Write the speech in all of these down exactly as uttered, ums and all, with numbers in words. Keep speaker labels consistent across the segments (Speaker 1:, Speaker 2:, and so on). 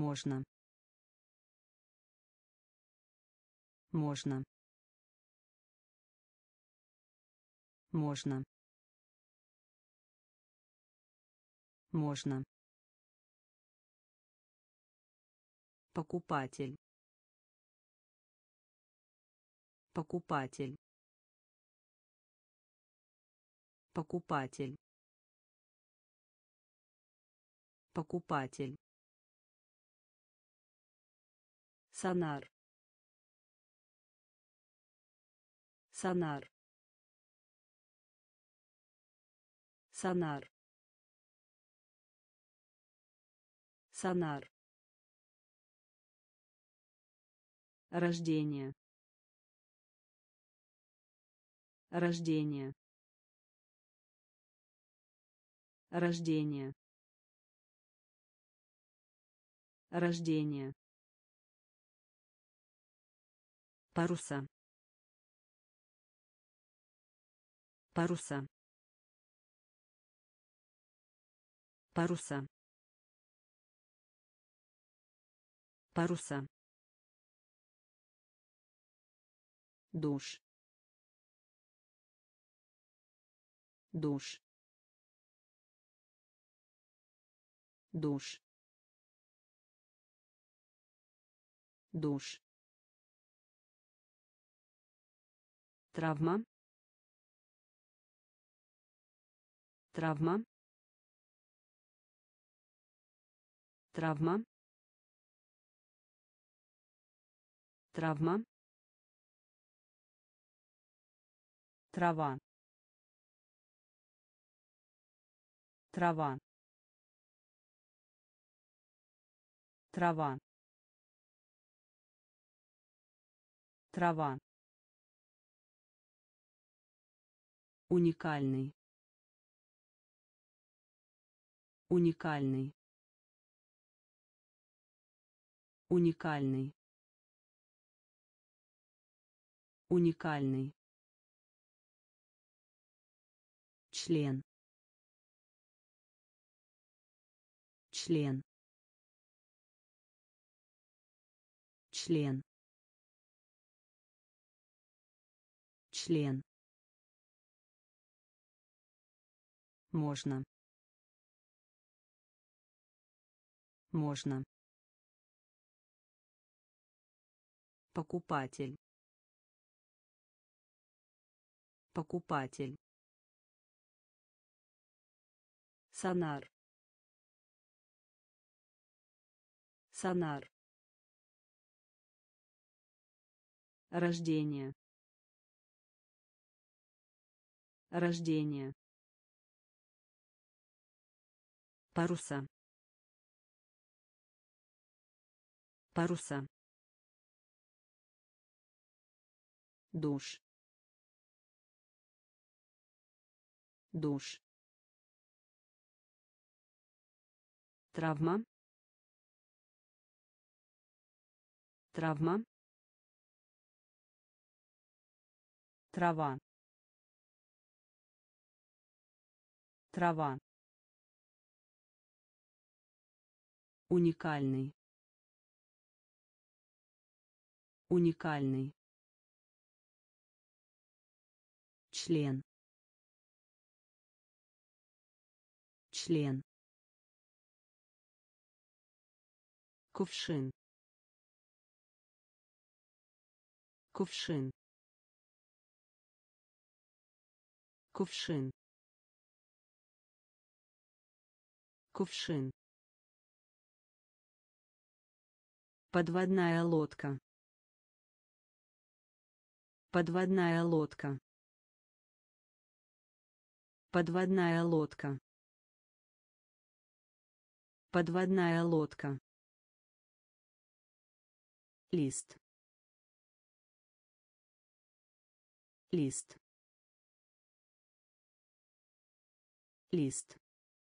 Speaker 1: можно, можно, можно, можно, покупатель, покупатель, покупатель, покупатель, сонар, сонар, сонар, сонар, рождение, рождение, рождение, рождение, паруса, паруса, паруса, паруса, душ, душ, душ, душ, травма, травма, травма, травма, трава, трава, трава, трава, уникальный, уникальный, уникальный, уникальный, член, член, член, член, можно, можно, покупатель, покупатель, сонар, сонар, рождение, рождение, паруса, паруса, душ, душ, травма, травма, трава, трава, уникальный, уникальный, член, член, кувшин, кувшин, кувшин, кувшин, подводная лодка, подводная лодка, подводная лодка, подводная лодка, лист, лист, лист,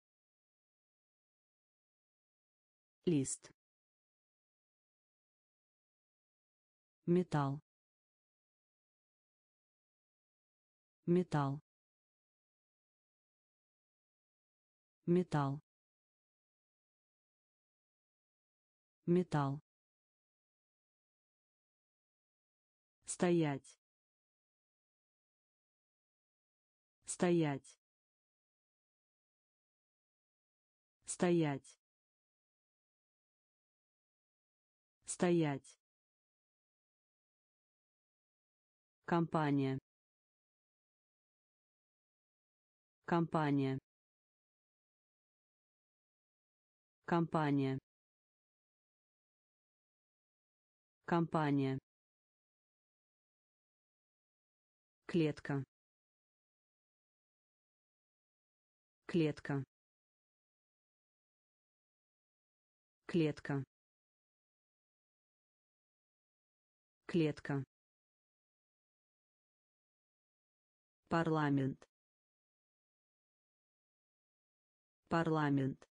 Speaker 1: лист, металл, металл, металл, металл, стоять, стоять, стоять, стоять, компания, компания, компания, компания, клетка, клетка, клетка, клетка, парламент, парламент,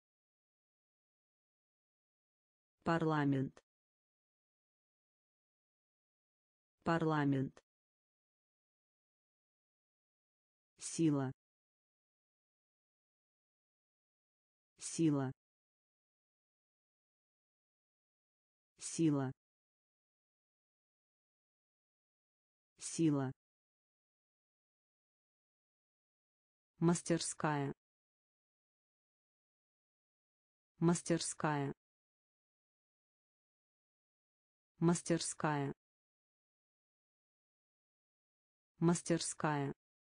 Speaker 1: парламент, парламент, сила, сила, сила, сила, мастерская, мастерская, мастерская, мастерская,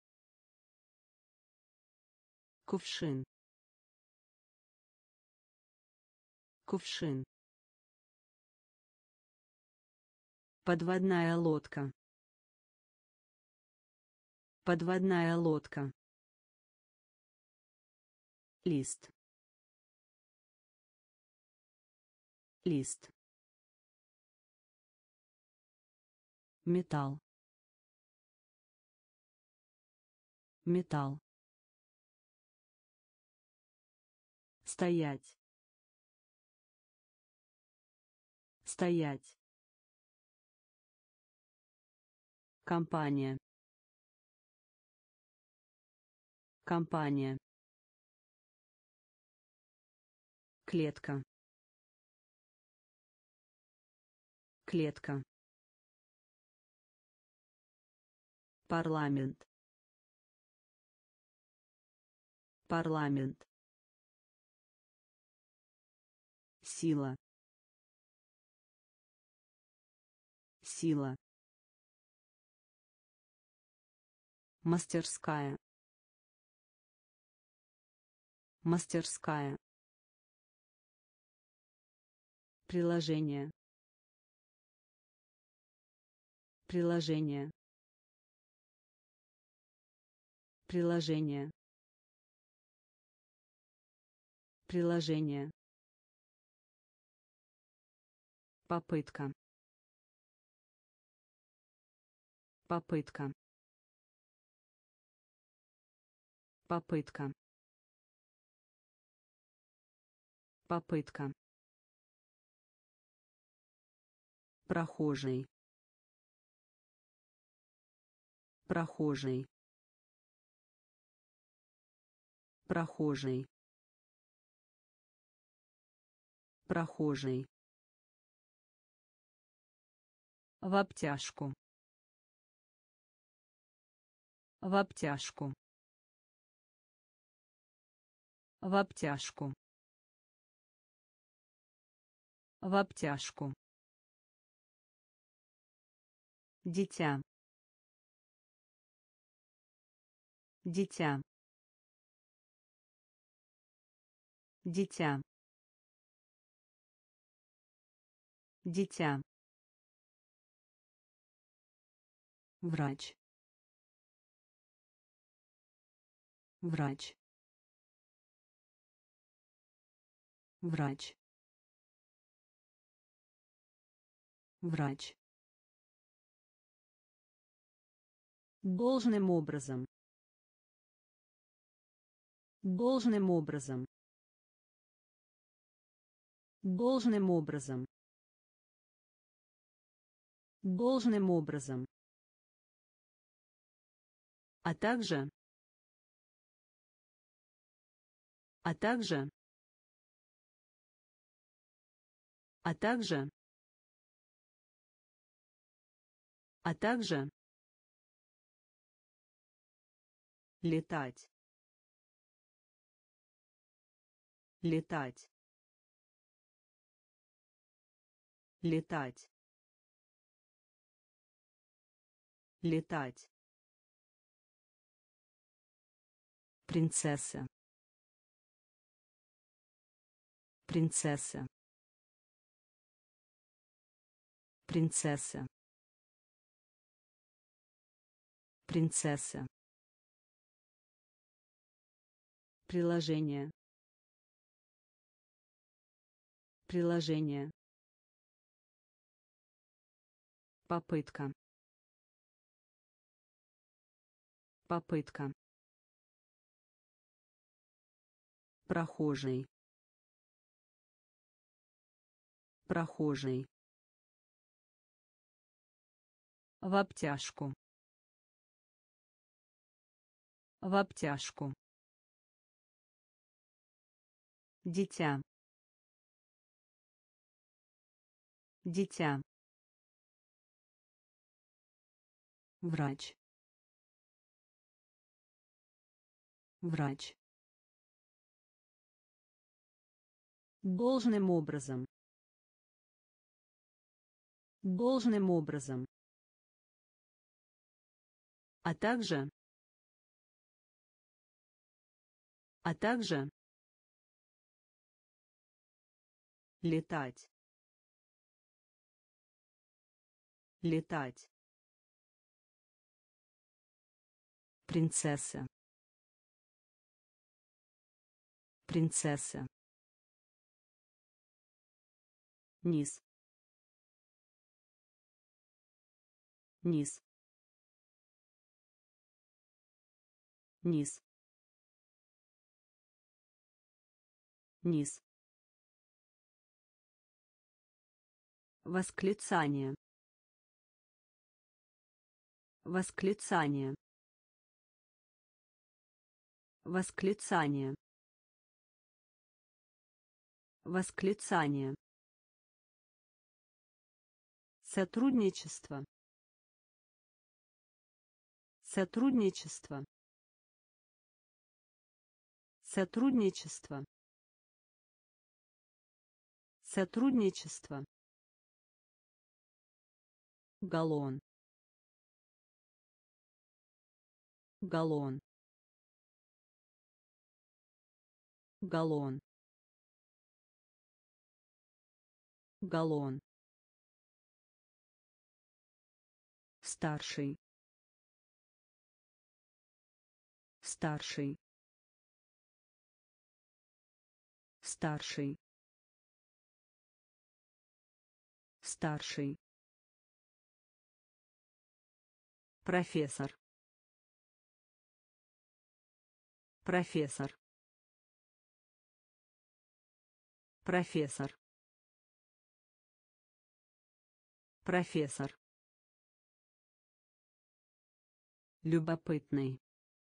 Speaker 1: кувшин, кувшин, подводная лодка, подводная лодка, лист, лист, металл, металл, стоять, стоять, компания, компания, клетка, клетка, парламент, парламент, сила, сила, мастерская, мастерская, приложение, приложение, приложение, приложение, попытка, попытка, попытка, попытка, прохожий, прохожий, прохожий, прохожий, в обтяжку, в обтяжку, в обтяжку, в обтяжку, дитя, дитя, дитя, дитя, врач, врач, врач, врач, должным образом, должным образом, должным образом, должным образом, а также, а также, а также, а также летать, летать, летать, летать. Принцесса. Принцесса. Принцесса. Принцесса. Приложение. Приложение. Попытка. Попытка. Прохожий. Прохожий. В обтяжку. В обтяжку. Дитя. Дитя. Врач. Врач. Должным образом. Должным образом. А также, а также летать, летать. Принцесса. Принцесса. Низ. Низ. Низ. Низ. Восклицание. Восклицание. Восклицание. Восклицание. Сотрудничество. Сотрудничество. Сотрудничество. Сотрудничество. Галлон. Галлон. Галлон. Галлон. Старший. Старший. Старший. Старший. Профессор. Профессор. Профессор. Профессор. Любопытный.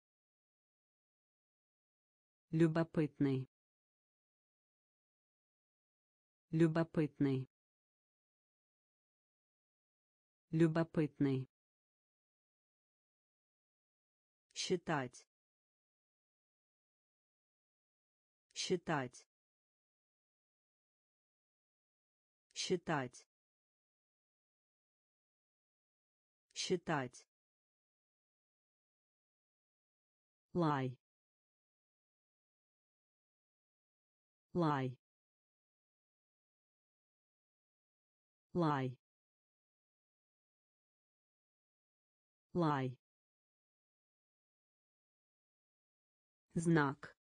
Speaker 1: Любопытный. Любопытный. Любопытный. Считать. Считать. Считать. Считать. Лай. Лай. Лай. Лай. Знак.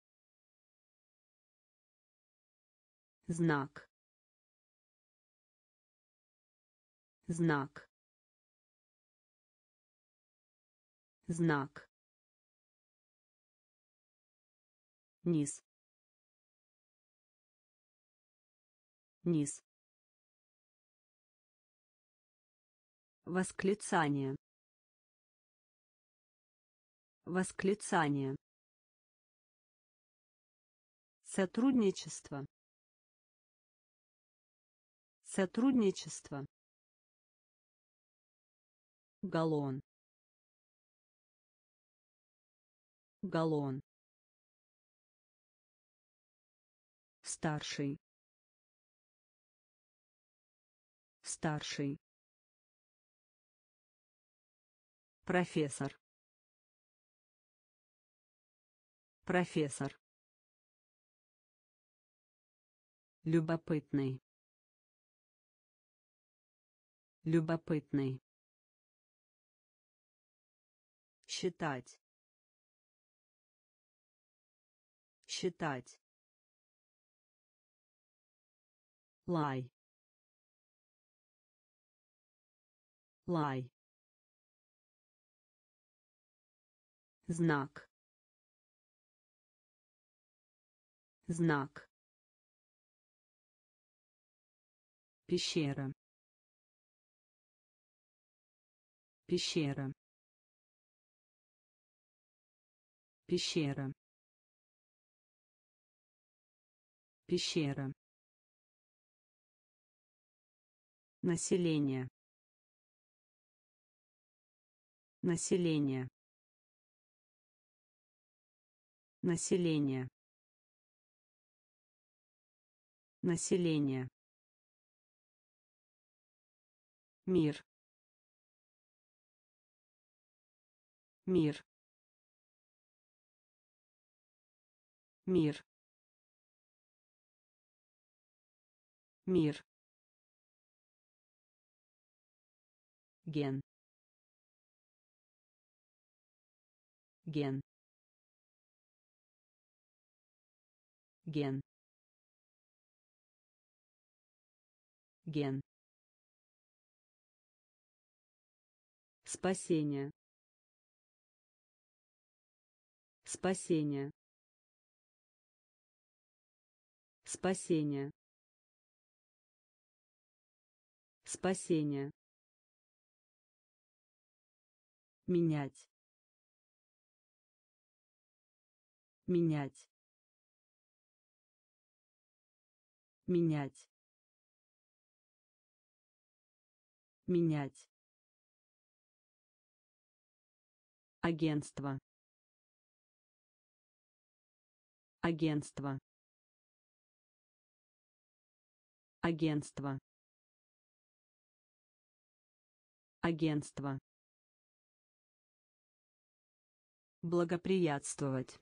Speaker 1: Знак. Знак. Знак. Низ. Низ. Восклицание. Восклицание. Сотрудничество. Сотрудничество. Галлон. Галлон. Старший. Старший. Профессор. Профессор. Любопытный. Любопытный. Считать. Считать. Лай. Лай. Знак. Знак. Пещера. Пещера. Пещера. Пещера. Население. Население. Население. Население. Мир. Мир. Мир. Мир. Ген. Ген. Ген. Ген. Спасение. Спасение. Спасение. Спасение. Менять. Менять. Менять. Менять. Агентство. Агентство. Агентство. Агентство. Благоприятствовать.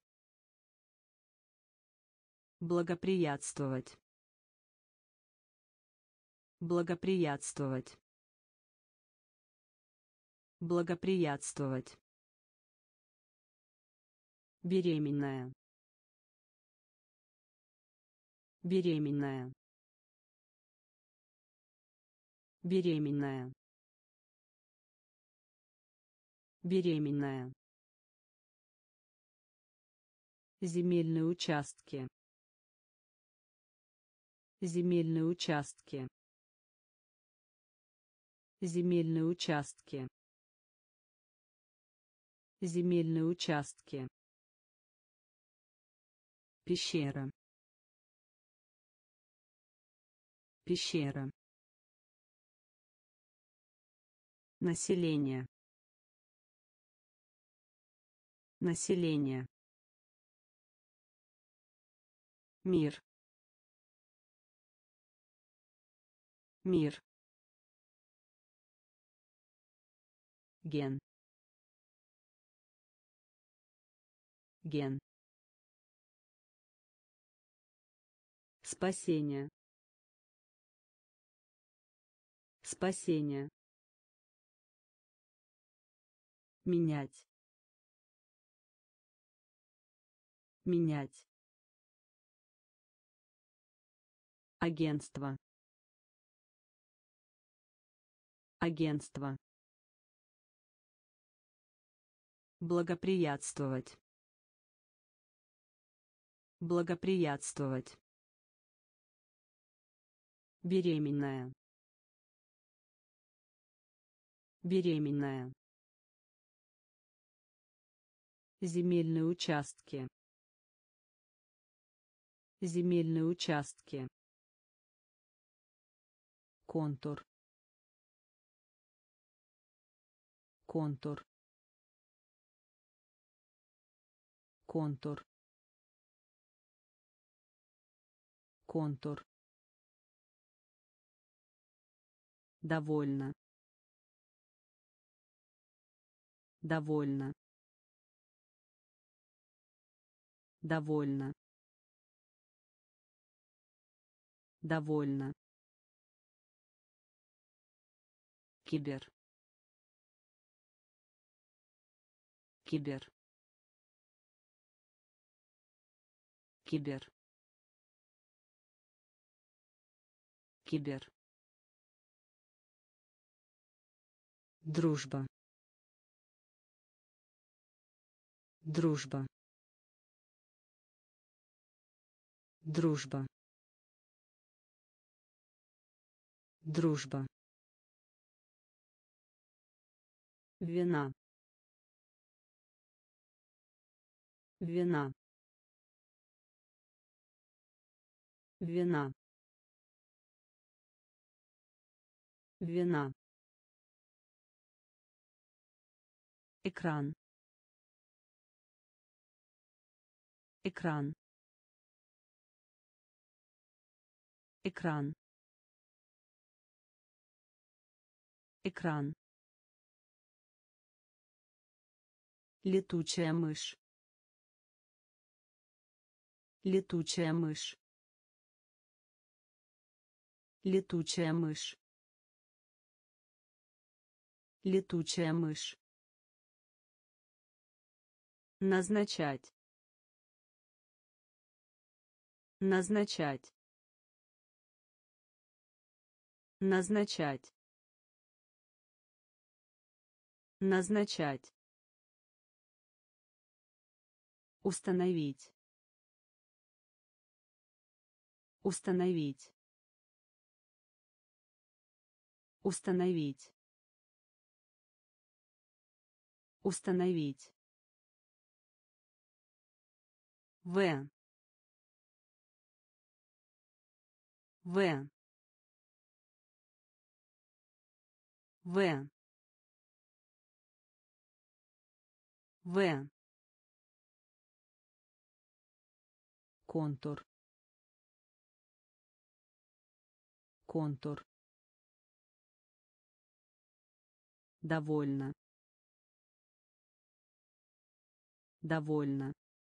Speaker 1: Благоприятствовать. Благоприятствовать. Благоприятствовать. Беременная. Беременная. Беременная. Беременная. Земельные участки. Земельные участки. Земельные участки. Земельные участки. Пещера. Пещера. Население. Население. Мир. Мир. Ген. Ген. Спасение. Спасение. Менять. Менять. Агентство. Агентство. Благоприятствовать. Благоприятствовать. Беременная. Беременная. Земельные участки. Земельные участки. контур, контур, контур, контур, довольно, довольно, довольно, довольно, кибер, кибер, кибер, кибер, дружба, дружба, дружба, дружба, вина, вина, вина, вина, экран, экран, экран, экран, летучая мышь, летучая мышь, летучая мышь, летучая мышь, назначать, назначать, назначать, назначать, установить, установить, установить, установить, в, в, в, в, контур, контур, довольно, довольно,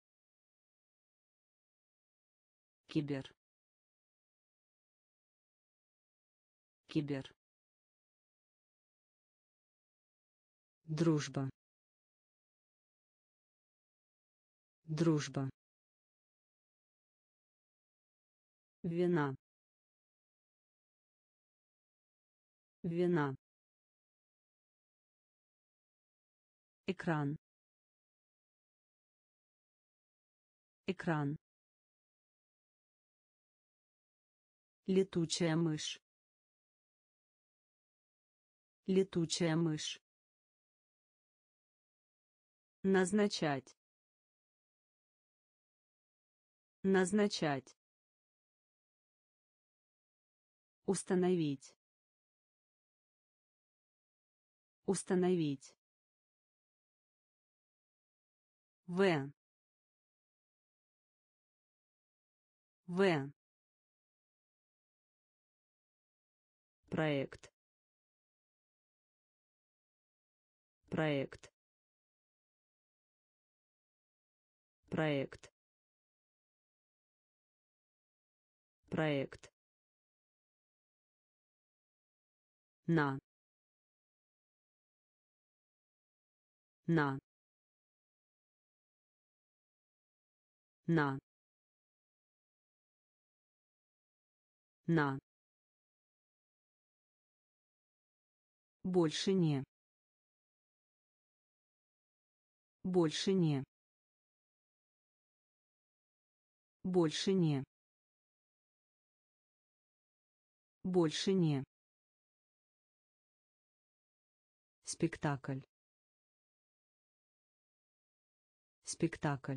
Speaker 1: кибер, кибер, дружба, дружба, вина, вина, экран, экран, летучая мышь, летучая мышь, назначать, назначать, установить, установить, в, в, проект, проект, проект, проект, на, на, на, на, больше не, больше не, больше не, больше не, спектакль, спектакль,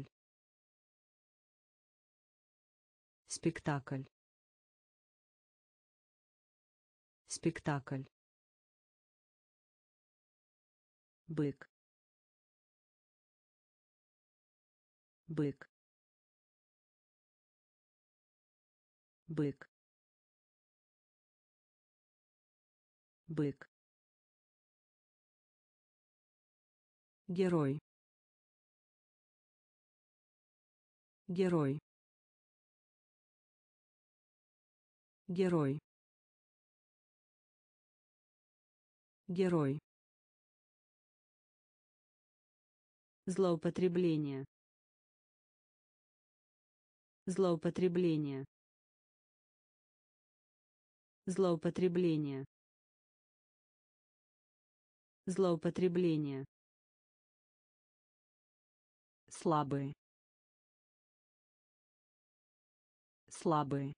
Speaker 1: спектакль, Спектакль. Бык. Бык. Бык. Бык. Герой. Герой. Герой. Герой. Злоупотребление. Злоупотребление. Злоупотребление. Злоупотребление. Слабый. Слабый.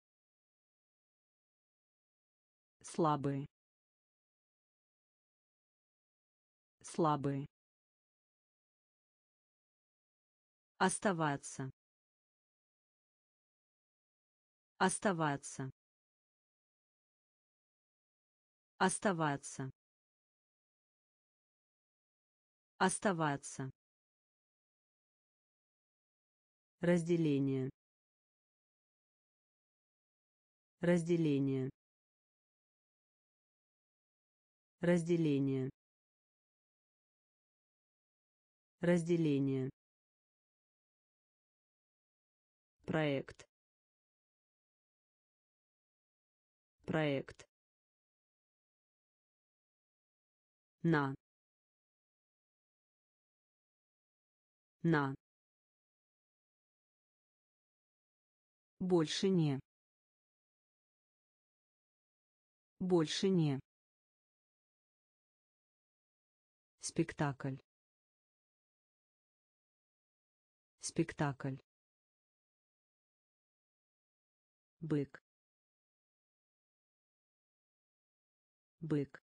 Speaker 1: Слабый. Слабый. Оставаться. Оставаться. Оставаться. Оставаться. Разделение. Разделение. Разделение. Разделение. Проект. Проект. На. На. Больше не. Больше не. Спектакль. Спектакль. Бык. Бык.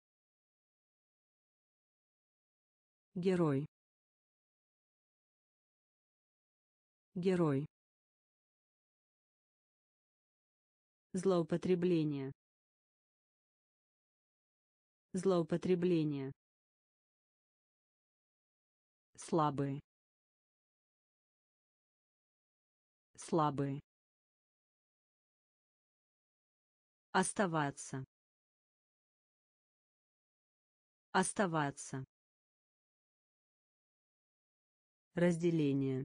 Speaker 1: Герой. Герой. Злоупотребление. Злоупотребление. Слабый. Слабый. Оставаться. Оставаться. Разделение.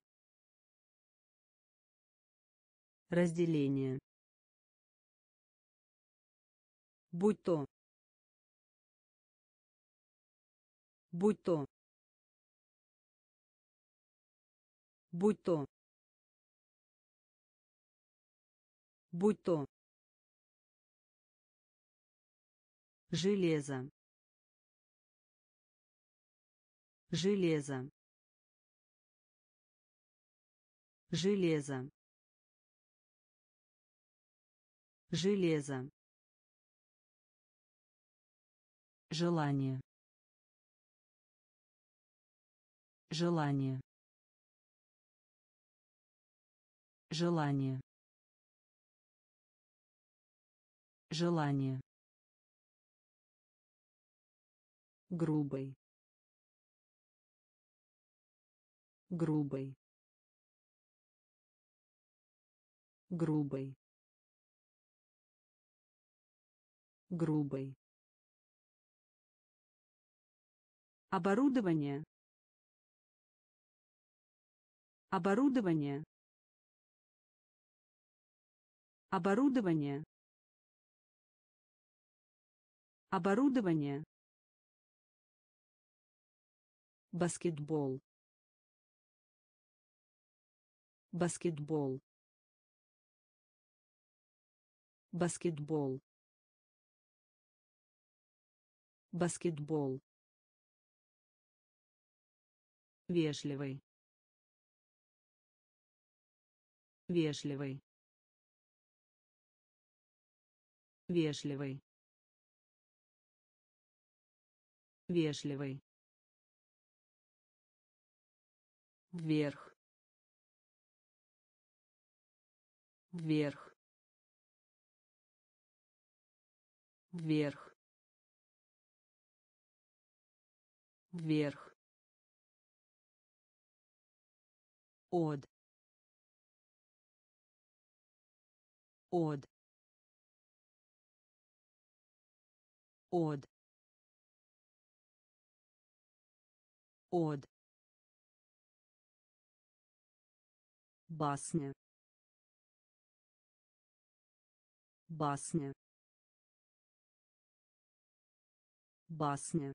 Speaker 1: Разделение. Будь то. Будь то. Будь то. Будь то. Железо. Железо. Железо. Железо. Желание. Желание. Желание. Желание. Грубый. Грубый. Грубый. Грубый. Оборудование. Оборудование. Оборудование. Оборудование. Баскетбол. Баскетбол. Баскетбол. Баскетбол. Вежливый. Вежливый. Вежливый. Вежливый. Вверх. Вверх. вверх, вверх, от, от, от, от, басня, басня, басня,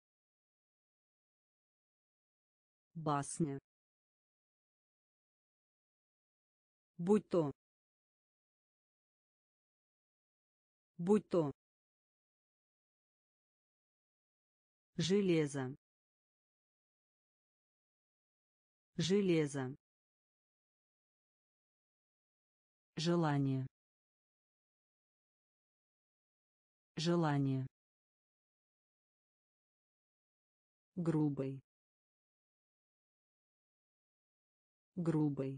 Speaker 1: басня, будь то, будь то, железо, железо, желание, желание, грубый, грубый,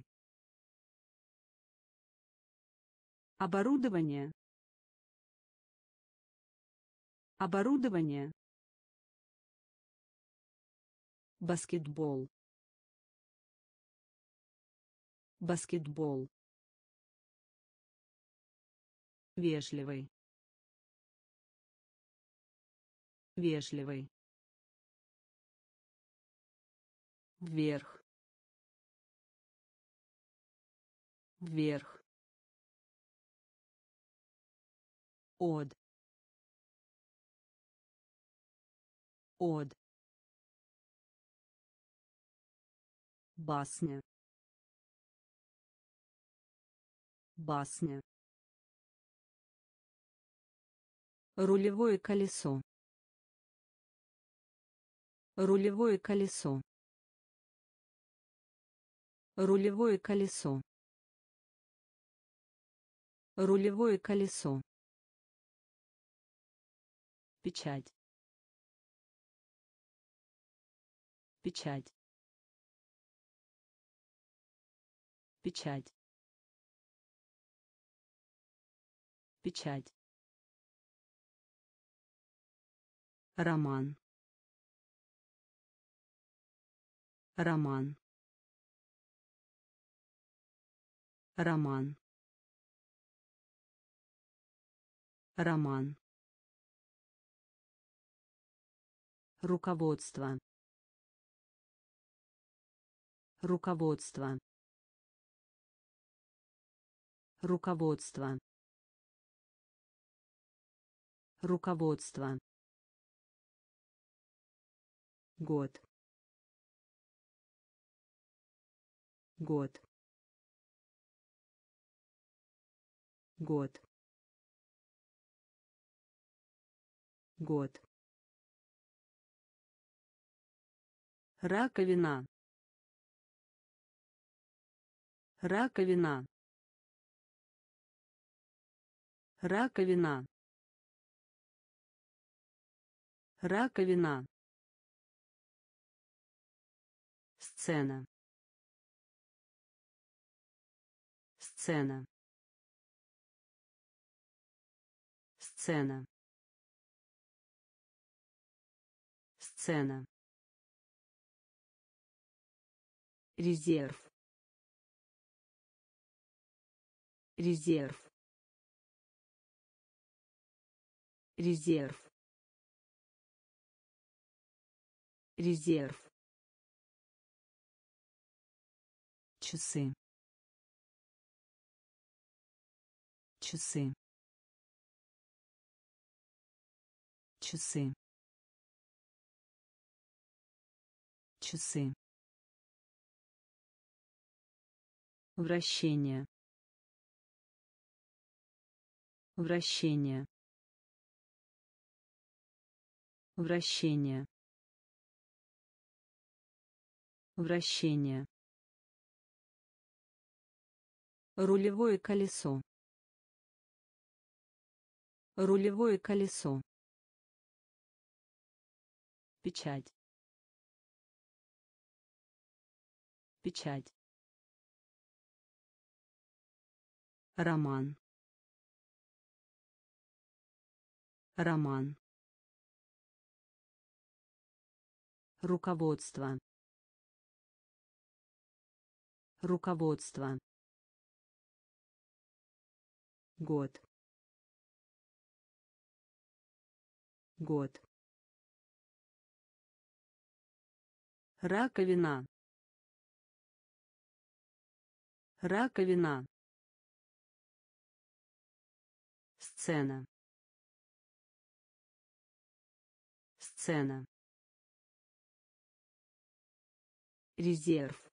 Speaker 1: оборудование, оборудование, баскетбол, баскетбол, вежливый, вежливый, вверх, вверх, от, от, басня, басня, рулевое колесо, рулевое колесо, рулевое колесо, рулевое колесо, печать, печать, печать, печать, роман, роман, роман, роман, руководство, руководство, руководство, руководство, год, год, год, год, раковина, раковина, раковина, раковина, сцена, сцена, сцена, сцена, резерв, резерв, резерв, резерв, часы, часы, часы, часы, вращение, вращение, вращение, вращение, рулевое колесо, рулевое колесо, печать, печать, роман, роман, руководство, руководство, год, год, раковина, раковина, сцена, сцена, резерв,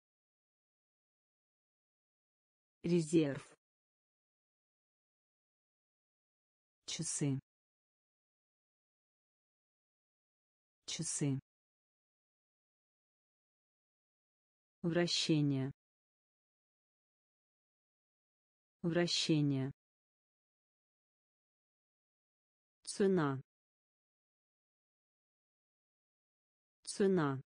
Speaker 1: резерв, часы, часы, вращение, вращение, цена, цена,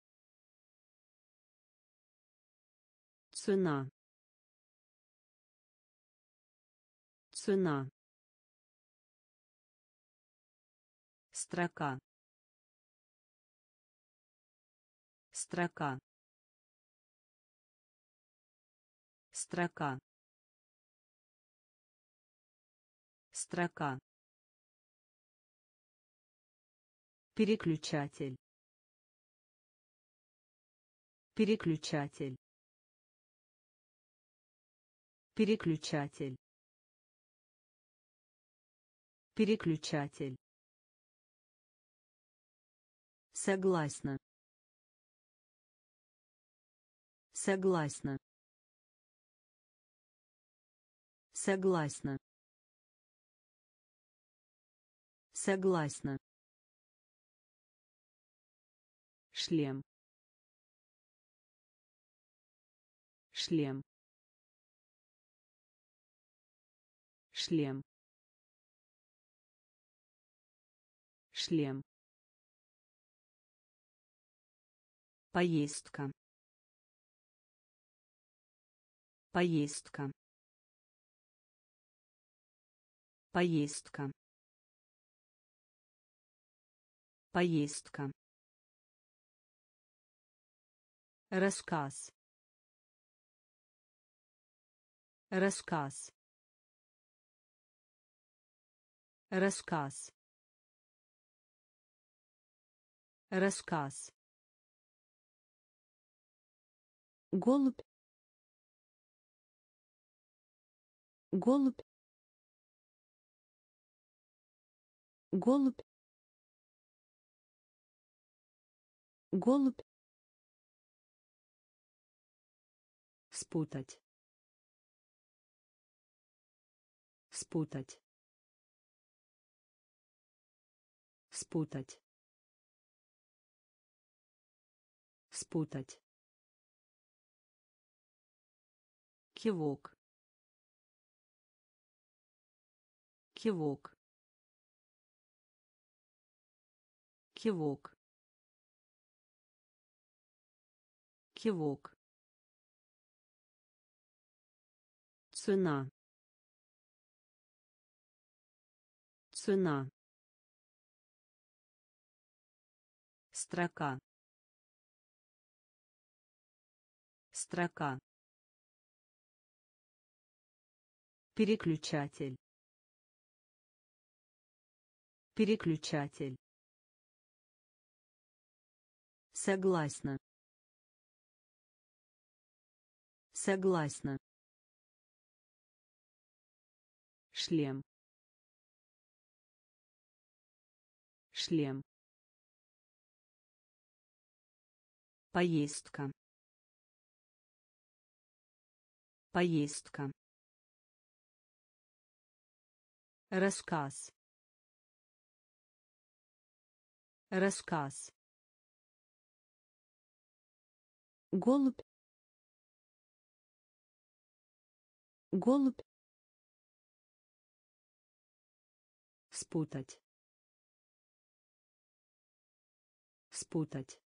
Speaker 1: цена, цена, строка, строка, строка, строка, переключатель, переключатель, переключатель, переключатель, согласна, согласна, согласна, согласна, шлем, шлем, шлем, шлем, поездка, поездка, поездка, поездка, рассказ, рассказ, рассказ, рассказ, голубь, голубь, голубь, голубь, спутать, спутать, спутать, спутать, кивок, кивок, кивок, кивок, цена, цена, строка, строка, переключатель, переключатель, согласна, согласна, шлем, шлем, поездка, поездка, рассказ, рассказ, голубь, голубь, спутать, спутать,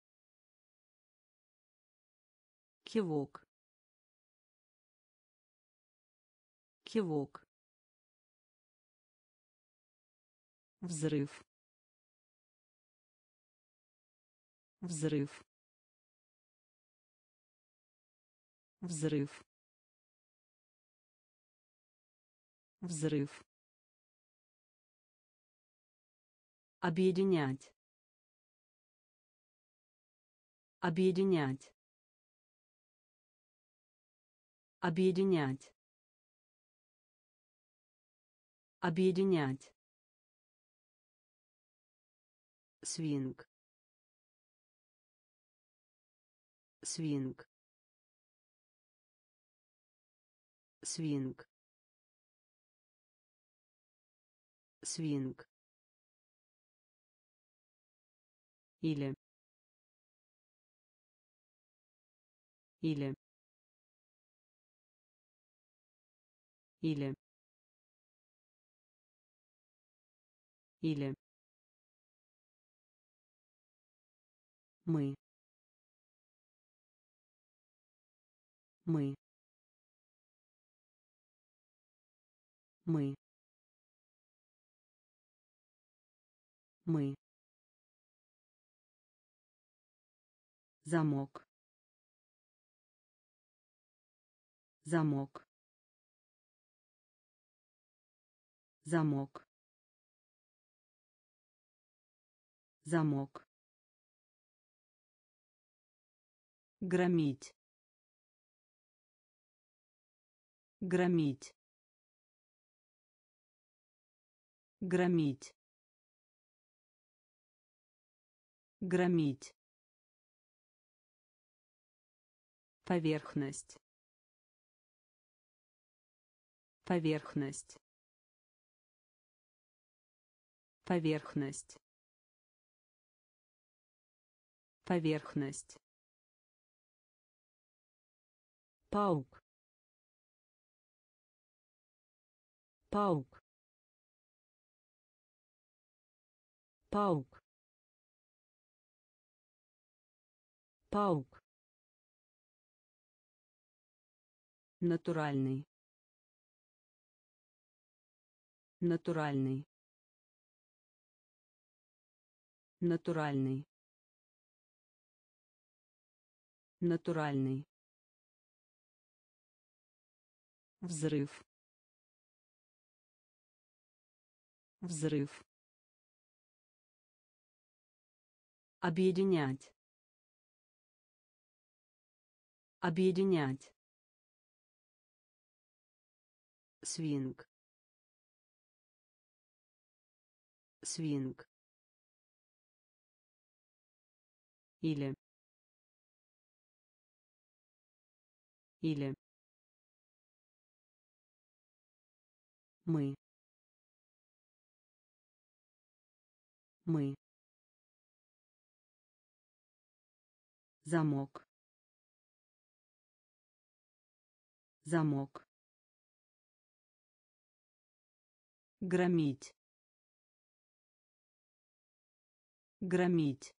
Speaker 1: кивок, кивок, взрыв, взрыв, взрыв, взрыв, объединять, объединять, объединять, объединять, свинг, свинг, свинг, свинг, или, или, или, или, мы, мы, мы, мы, замок, замок, замок, замок, громить, громить, громить, громить, поверхность, поверхность, поверхность, поверхность, паук, паук, паук, паук, натуральный, натуральный, натуральный, натуральный, взрыв, взрыв, объединять, объединять, свинг, свинг, или, или, мы, мы, замок, замок, громить, громить,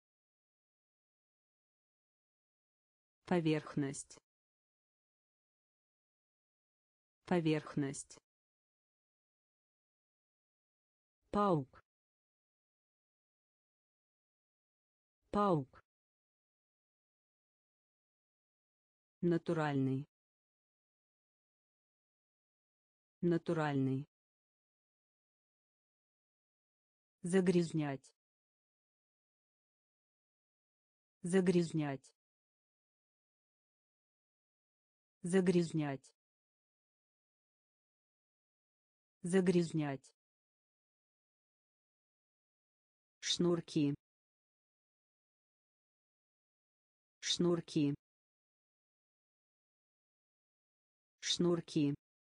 Speaker 1: поверхность, поверхность, паук, паук, натуральный, натуральный, загрязнять, загрязнять, загрязнять, загрязнять, шнурки, шнурки, шнурки,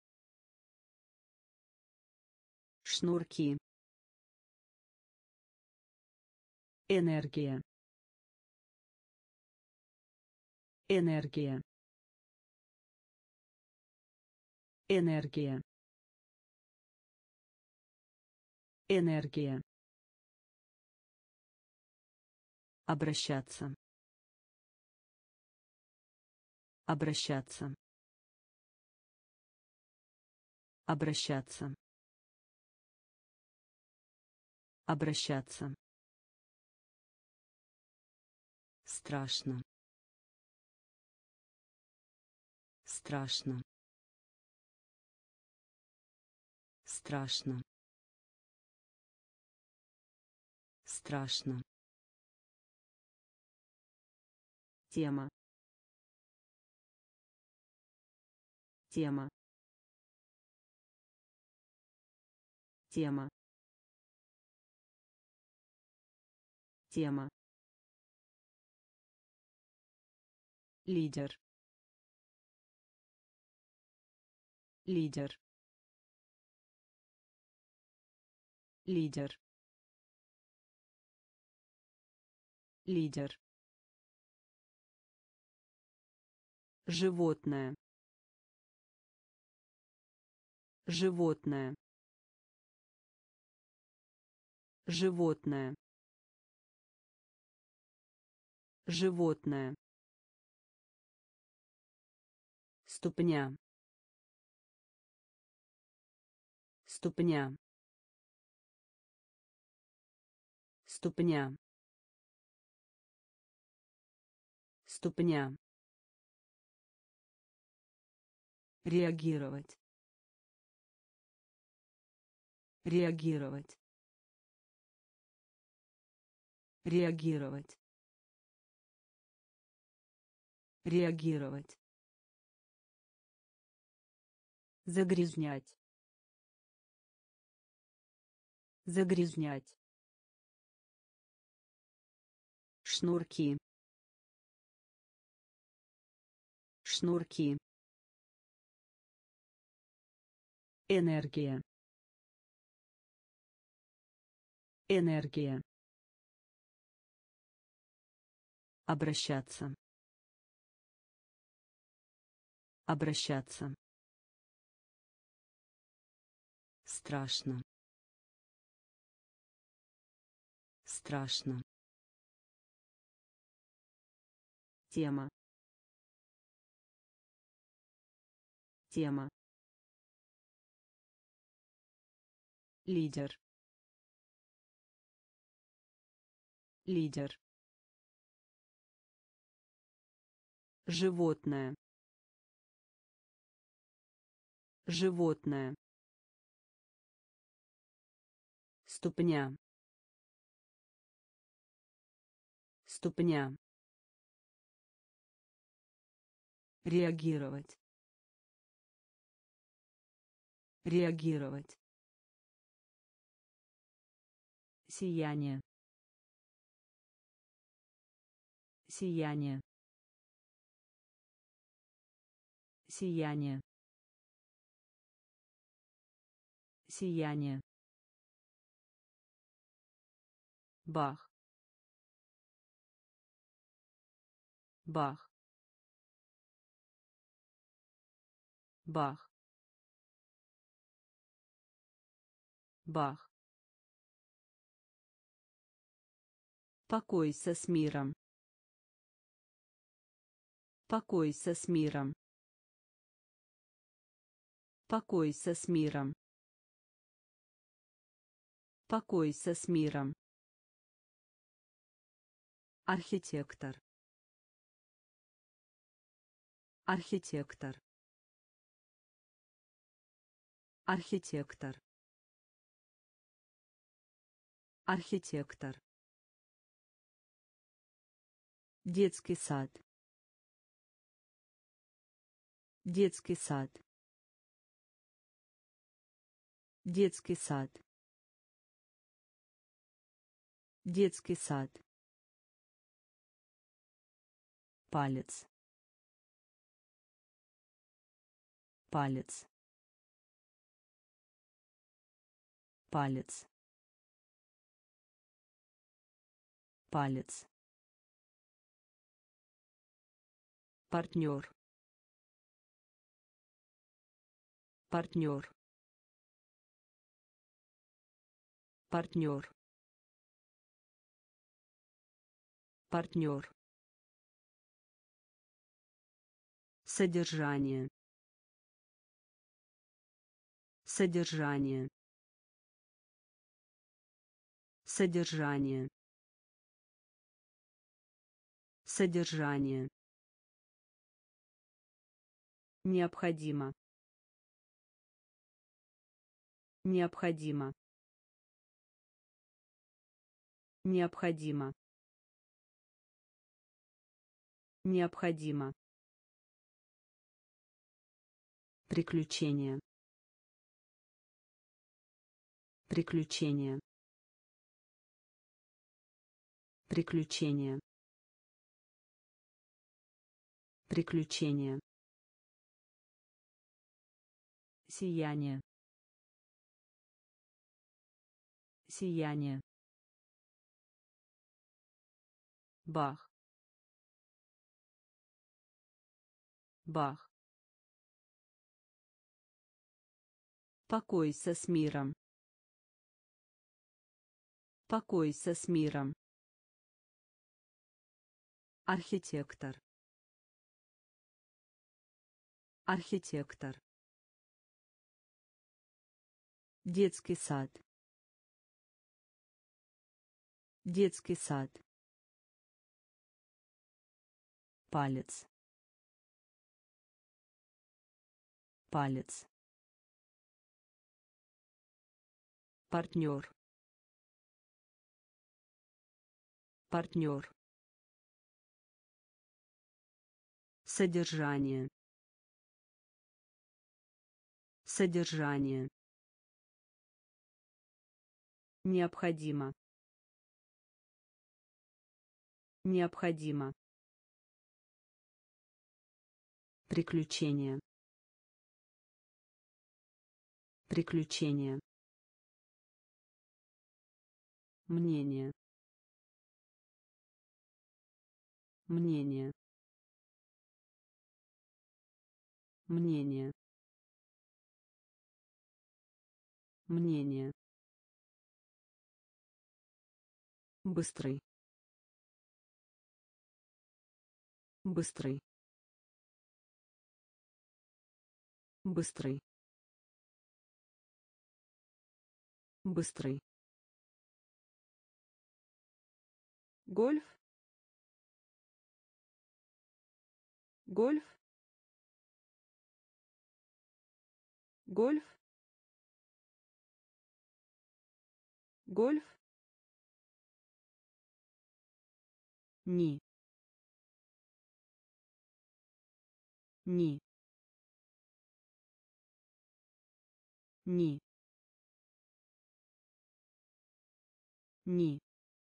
Speaker 1: шнурки, энергия, энергия, энергия, энергия, обращаться, обращаться, обращаться, Обращаться. Страшно. Страшно. Страшно. Страшно. Тема. Тема. Тема. Тема. Лидер. Лидер. Лидер. Лидер. Животное. Животное. Животное. Животное. Ступня. Ступня. Ступня. Ступня. Реагировать. Реагировать. Реагировать. Реагировать. Загрязнять. Загрязнять. Шнурки. Шнурки. Энергия. Энергия. Обращаться. Обращаться. Страшно. Страшно. Тема. Тема. Лидер. Лидер. Животное. Животное. Ступня. Ступня. Реагировать. Реагировать. Сияние. Сияние. Сияние. Сияние. Бах. Бах. Бах. Бах. Покойся с миром. Покойся с миром. Покойся с миром. Покойся с миром. Архитектор. Архитектор. Архитектор. Архитектор. Детский сад. Детский сад. Детский сад. Детский сад. Палец. Палец. Палец. Палец. Партнер. Партнер. Партнер. Партнер. Содержание. Содержание. Содержание. Содержание. Необходимо. Необходимо. Необходимо. Необходимо. Приключение. Приключение. Приключение. Приключение. Сияние. Сияние. Бах. Бах. Покойся с миром. Покойся с миром. Архитектор. Архитектор. Детский сад. Детский сад. Палец. Палец. Партнер. Партнер. Содержание. Содержание. Необходимо. Необходимо. Приключение. Приключение. Мнение. Мнение. Мнение. Мнение. Быстрый. Быстрый. Быстрый. Быстрый. Гольф. Гольф. Гольф. Гольф. Ни. Ни. Ни. Ни.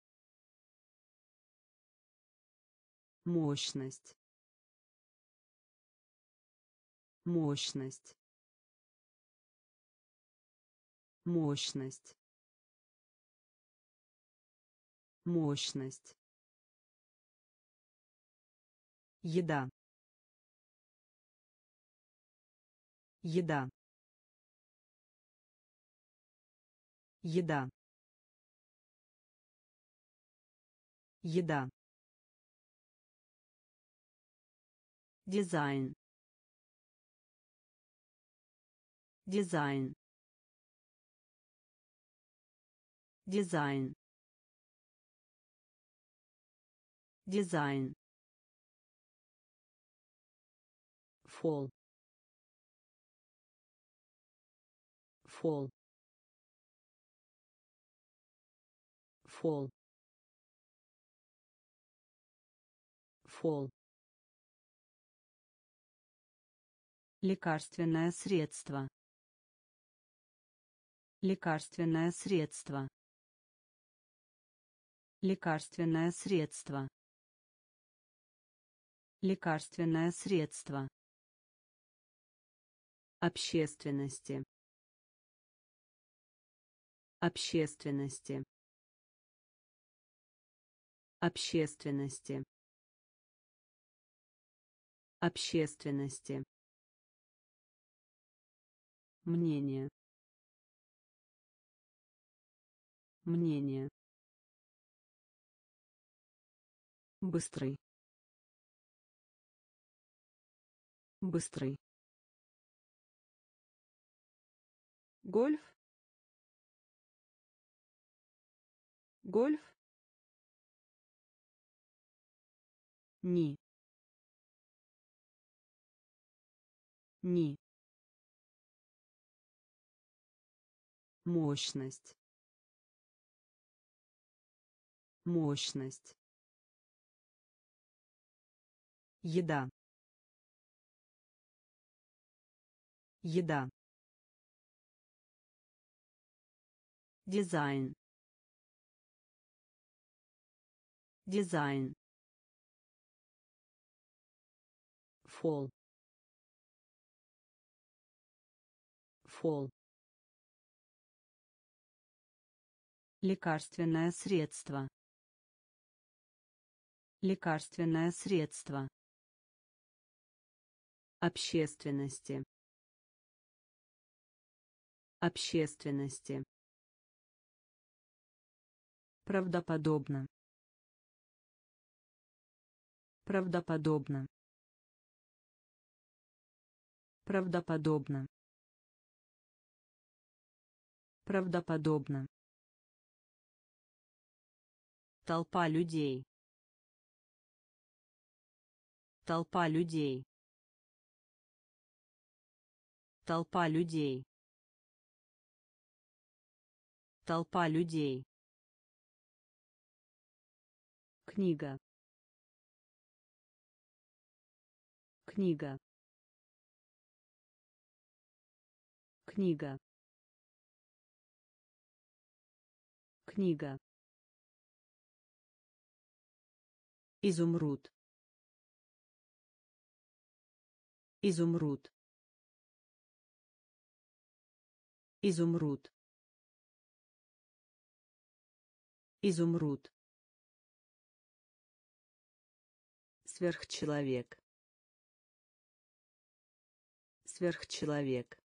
Speaker 1: Мощность. Мощность. Мощность. Мощность. Еда. Еда. Еда. Еда. Дизайн. Дизайн. Дизайн. Дизайн. Фол. Фол. Фол. Фол. Лекарственное средство. Лекарственное средство. Лекарственное средство. Лекарственное средство. Общественности. Общественности. Общественности. Общественности. Мнение. Мнение. Быстрый. Быстрый. Гольф. Гольф. Ни. Ни. Мощность. Мощность. Еда. Еда. Дизайн. Дизайн. Фол. Фол. Лекарственное средство. Лекарственное средство. Общественности. Общественности. Правдоподобно. Правдоподобно. Правдоподобно. Правдоподобно. Толпа людей. Толпа людей. Толпа людей. Толпа людей. Книга. Книга. Книга. Книга. Изумруд. Изумруд. Изумруд. Изумруд. Сверхчеловек. Сверхчеловек.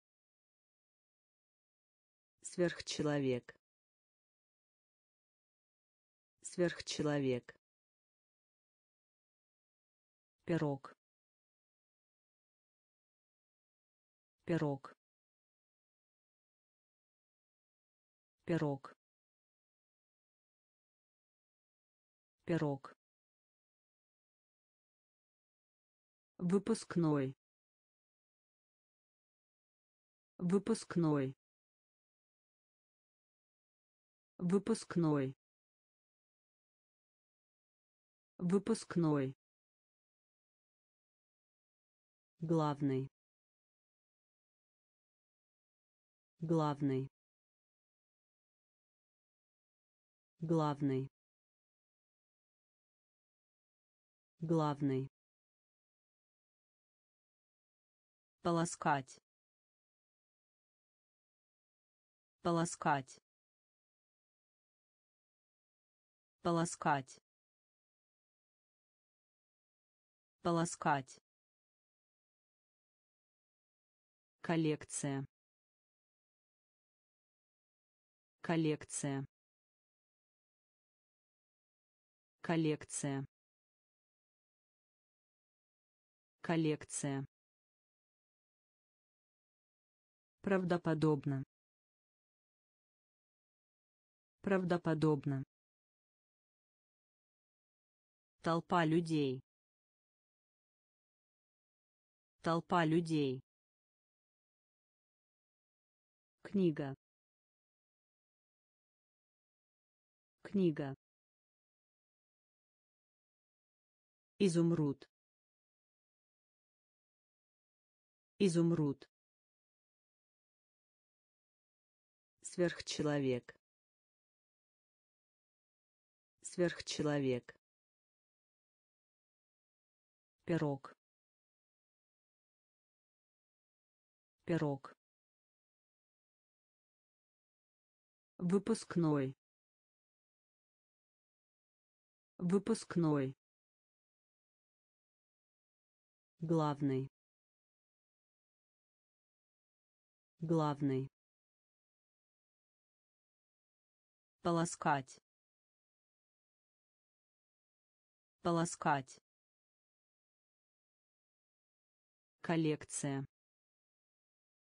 Speaker 1: Сверхчеловек. Сверхчеловек. Пирог. Пирог. Пирог. Пирог. Выпускной. Выпускной. Выпускной. Выпускной. Главный. Главный. Главный. Главный. Полоскать. Полоскать. Полоскать. Полоскать. Коллекция. Коллекция. Коллекция. Коллекция. Правдоподобно. Правдоподобно. Толпа людей. Толпа людей. Книга. Книга. Изумруд. Изумруд. Сверхчеловек. Сверхчеловек. Пирог. Пирог. Выпускной. Выпускной. Главный. Главный. Полоскать. Полоскать. Коллекция.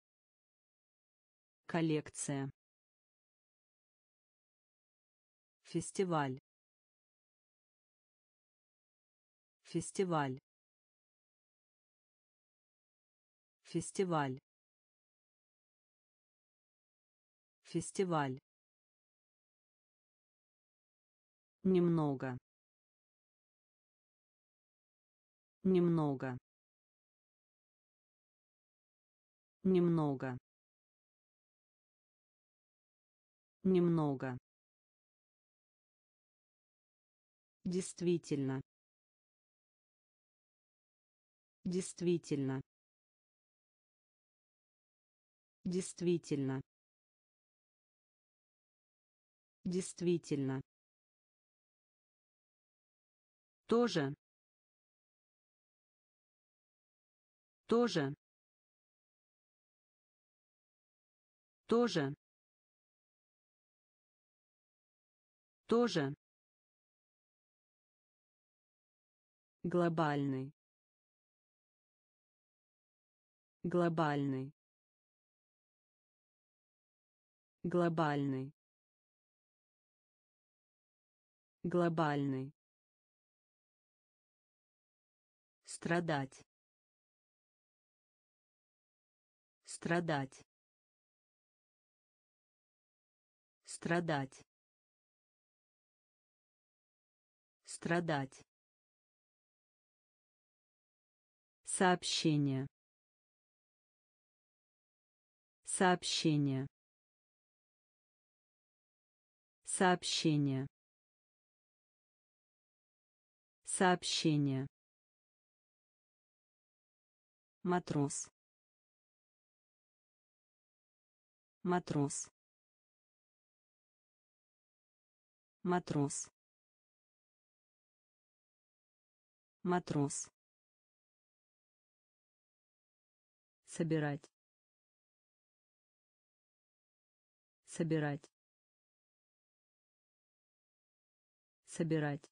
Speaker 1: Коллекция. Фестиваль. Фестиваль. Фестиваль. Фестиваль. Немного. Немного. Немного. Немного. Действительно. Действительно. Действительно. Действительно. Тоже. Тоже. Тоже. Тоже. Глобальный. Глобальный. Глобальный. Глобальный. Страдать. Страдать. Страдать. Страдать. Сообщение. Сообщение. Сообщение. Сообщение. Матрос. Матрос. Матрос. Матрос. Собирать. Собирать. Собирать.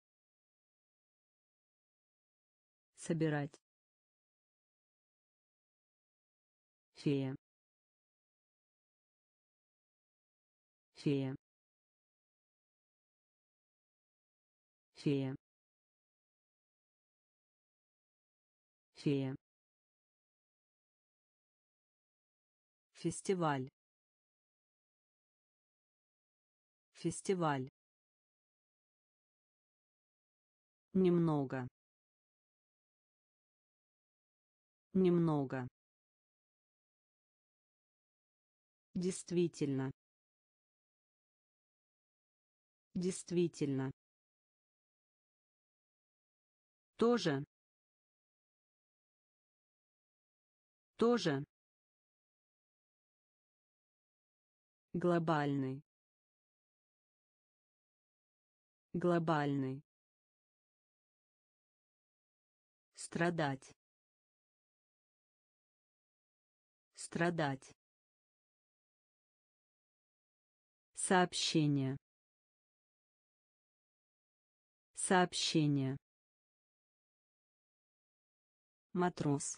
Speaker 1: Собирать. Фея. Фея. Фея. Фея. Фестиваль. Фестиваль. Немного. Немного. Действительно. Действительно. Тоже. Тоже. Глобальный. Глобальный. Страдать. Страдать. Сообщение. Сообщение. Матрос.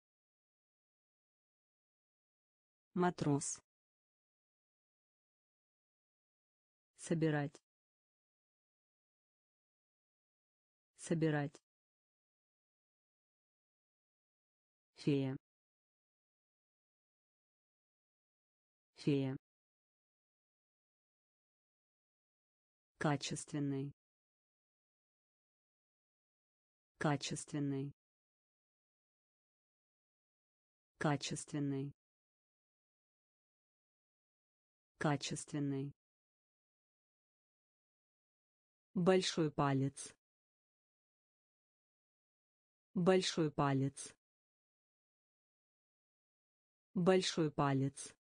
Speaker 1: Матрос. Собирать. Собирать. Фея. Фея. Качественный. Качественный. Качественный. Качественный. Большой палец. Большой палец. Большой палец.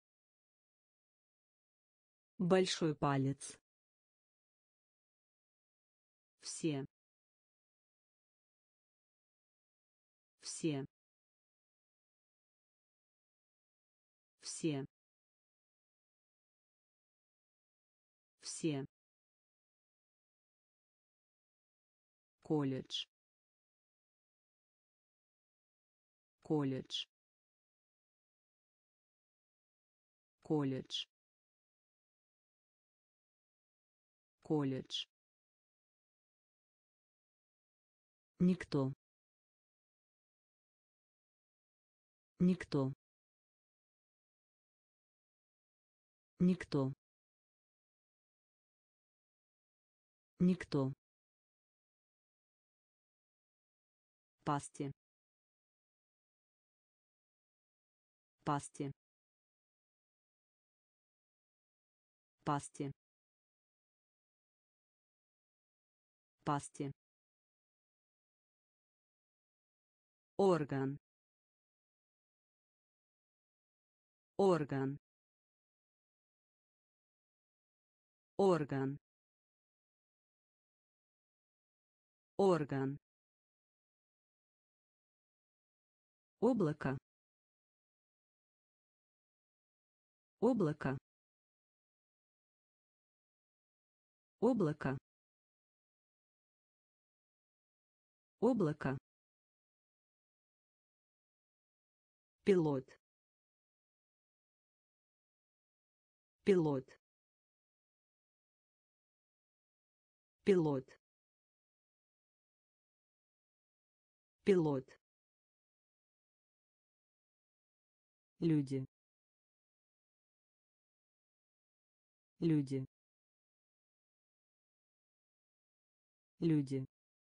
Speaker 1: Большой палец. Все. Все. Все. Все. Колледж. Колледж. Колледж. колледж, никто, никто, никто, никто, пасти, пасти, пасти, пасти, орган, орган, орган, орган, облако, облако, облако, облако, пилот, пилот, пилот, пилот, люди, люди, люди,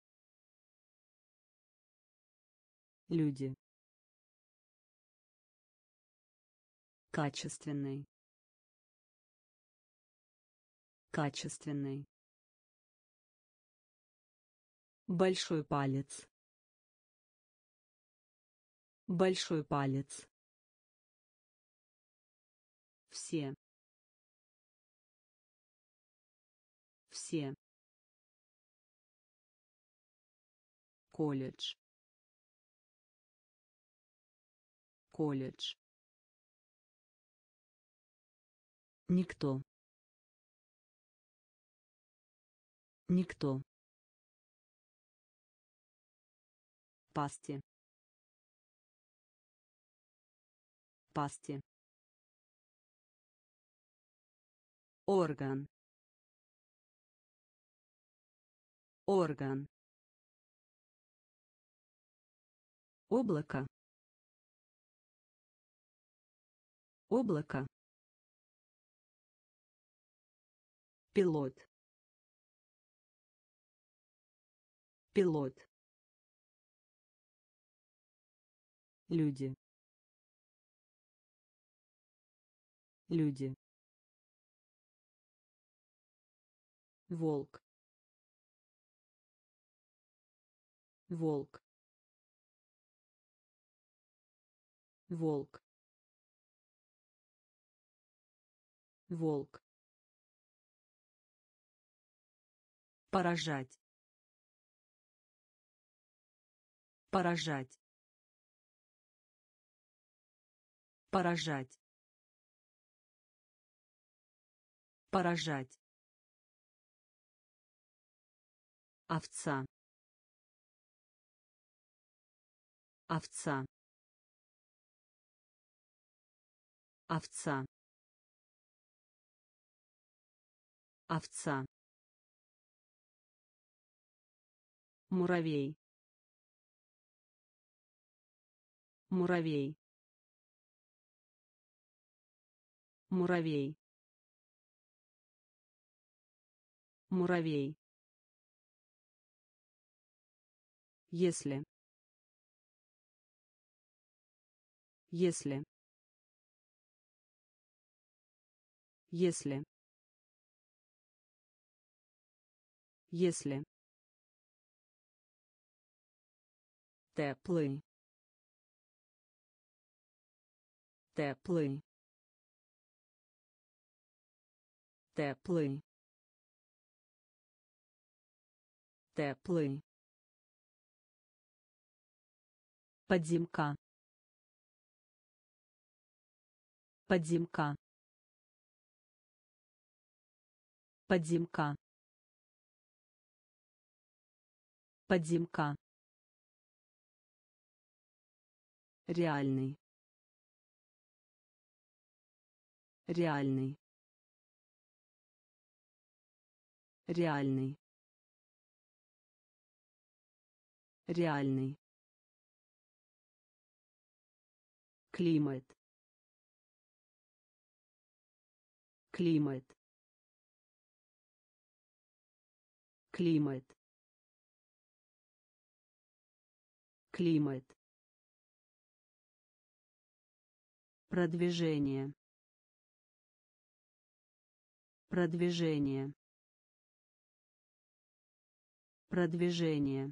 Speaker 1: люди, качественный, качественный, большой палец, большой палец, все, все, колледж, колледж, никто, никто, пасти, пасти, орган, орган, облако, облако, пилот, пилот, люди, люди, волк, волк, волк, волк, поражать, поражать, поражать, поражать, овца, овца, овца, овца, муравей, муравей, муравей, муравей, если, если, если, если, теплый, теплый, теплый, теплый, подземка, подземка, подземка, подземка, реальный, реальный, Реальный. Реальный. Климат. Климат. Климат. Климат. Продвижение. Продвижение. Продвижение.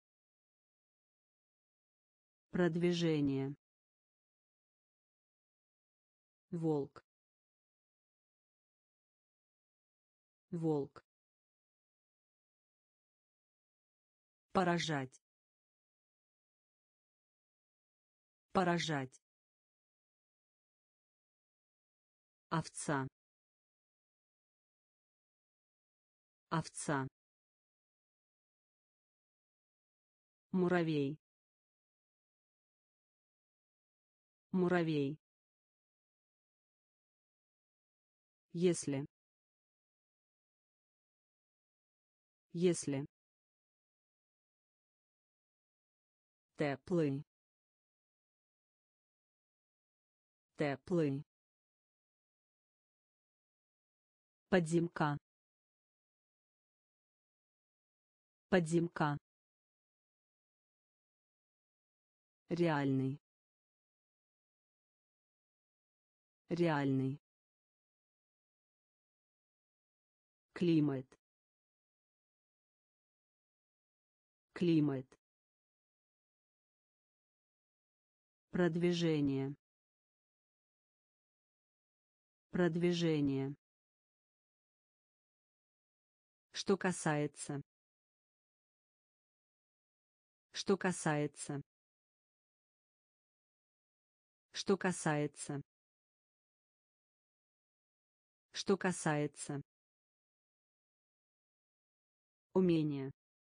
Speaker 1: Продвижение. Волк. Волк. Поражать. Поражать. Овца. Овца. Муравей. Муравей. Если. Если. Теплый. Теплый. Подземка. Подземка. Реальный. Реальный. Климат. Климат. Продвижение. Продвижение. Что касается. Что касается. Что касается. Что касается. Умение.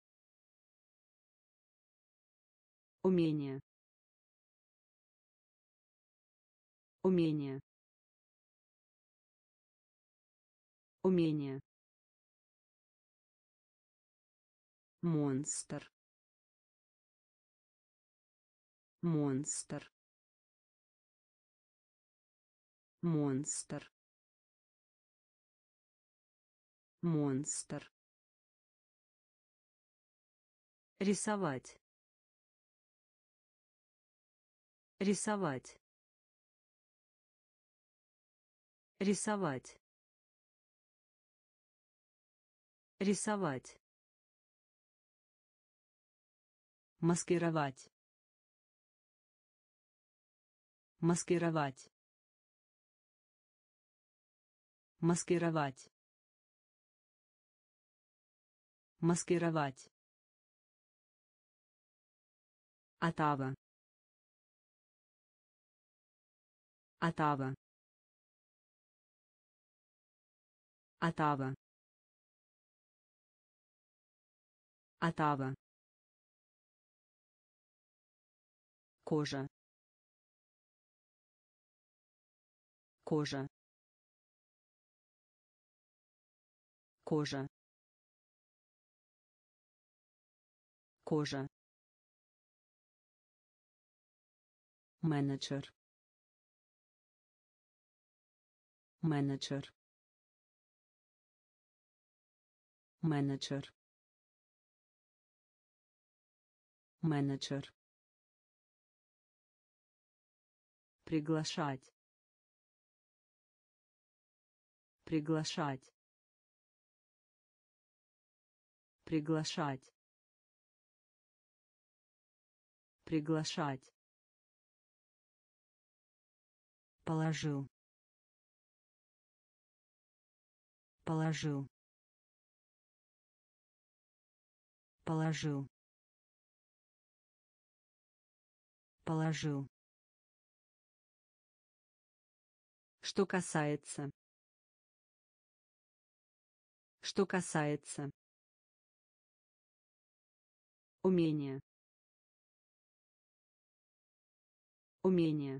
Speaker 1: Умение. Умение. Умение. Монстр. Монстр. Монстр. Монстр. Рисовать. Рисовать. Рисовать. Рисовать. Маскировать. Маскировать. Маскировать. Маскировать. Отава. Отава. Отава. Отава. Кожа. Кожа. Кожа. Кожа. Менеджер. Менеджер. Менеджер. Менеджер. Приглашать. Приглашать. Приглашать. Приглашать. Положил. Положил. Положил. Положил. Что касается. Что касается. Умение. Умение.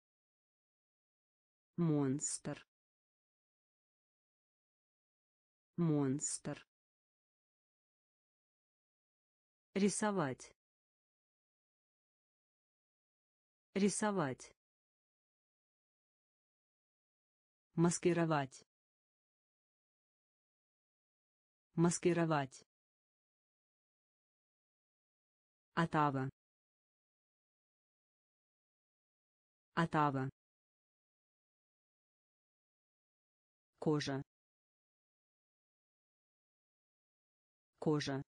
Speaker 1: Монстр. монстр, рисовать, рисовать, маскировать, маскировать, отава, отава, кожа, кожа,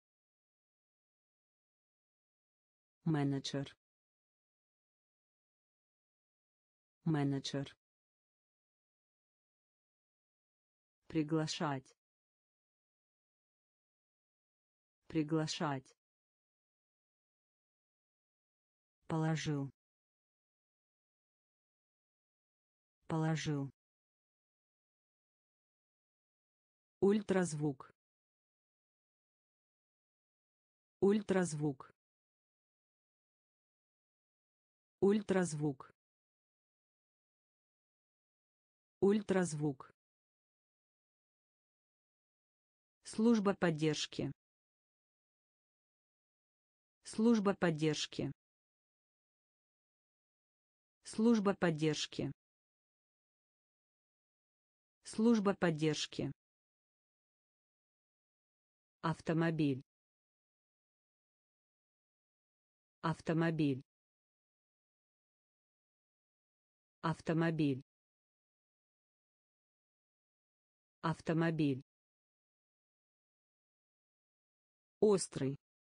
Speaker 1: менеджер, менеджер, приглашать, приглашать, положил, положил, ультразвук, ультразвук, ультразвук, ультразвук, служба поддержки, служба поддержки, служба поддержки, служба поддержки, автомобиль, автомобиль, автомобиль, автомобиль, острый,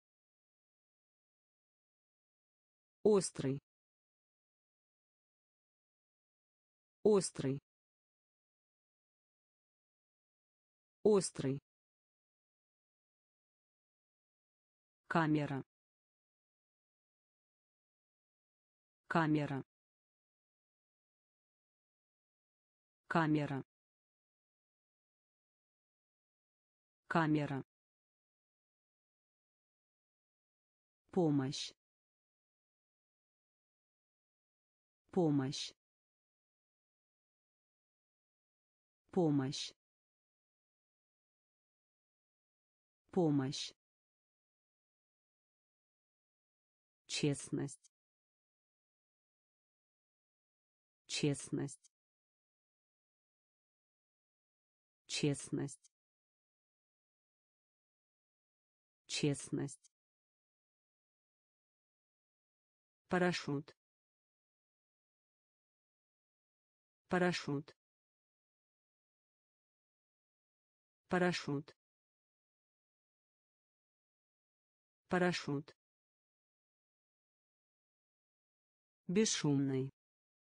Speaker 1: острый, острый, острый, камера, камера, камера, камера, помощь, помощь, помощь, помощь, честность, честность, честность, честность, парашют, парашют, парашют, парашют, бесшумный,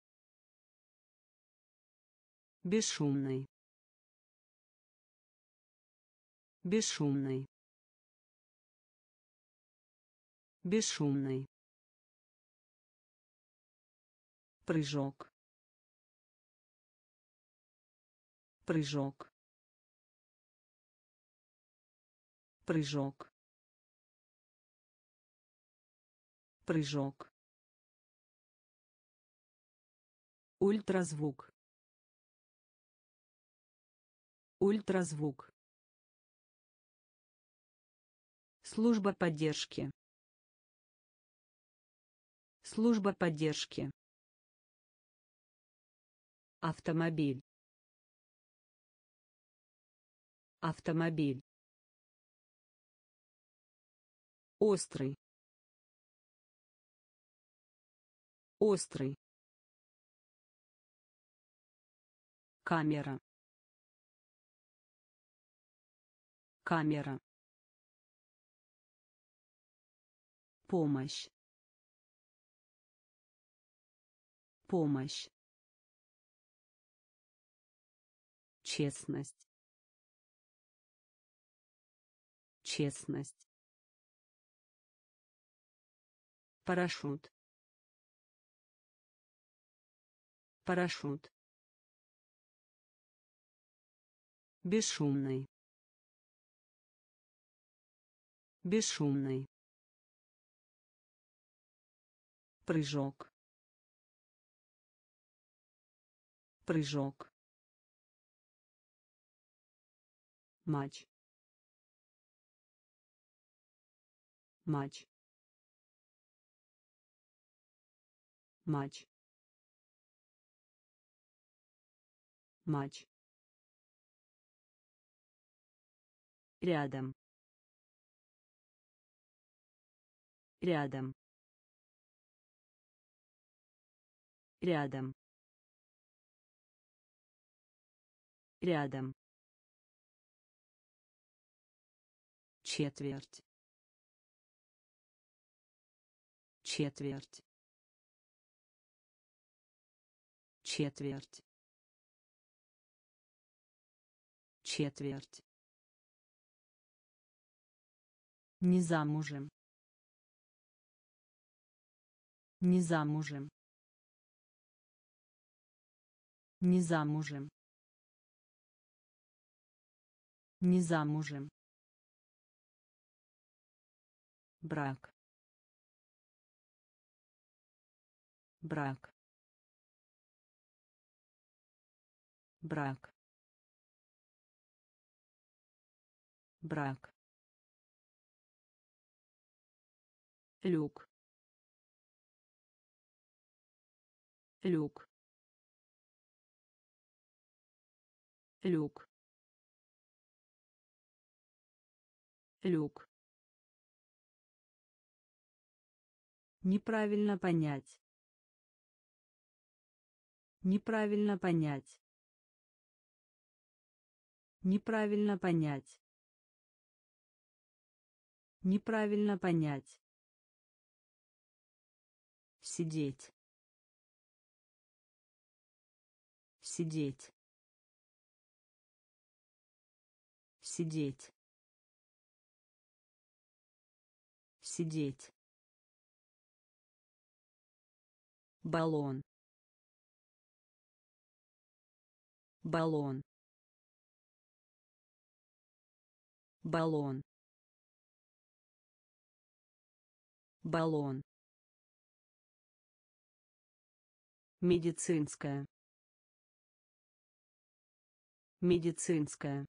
Speaker 1: бесшумный, бесшумный, бесшумный, прыжок, прыжок, прыжок, прыжок, ультразвук, ультразвук, служба поддержки, служба поддержки, автомобиль, автомобиль, острый, острый, камера, камера, помощь, помощь, честность, честность, парашют, парашют, бесшумный, бесшумный, прыжок, прыжок, матч, матч, матч, матч, рядом, рядом, рядом, рядом, четверть, четверть, четверть, четверть, не замужем, не замужем, не замужем, не замужем, брак, брак, брак, брак, люк, люк, люк, люк, неправильно понять, неправильно понять, неправильно понять, неправильно понять, сидеть, сидеть, сидеть, сидеть, баллон, баллон, баллон, баллон, медицинская, медицинская,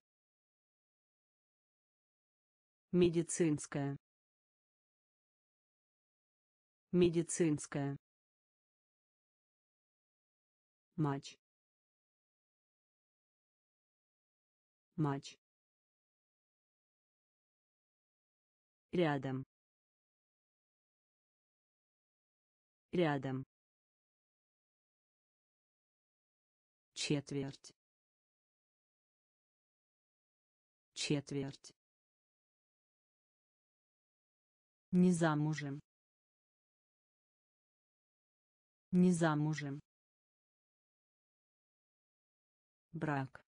Speaker 1: медицинская, медицинская, матч, матч, рядом, рядом, четверть, четверть, не замужем, не замужем, брак,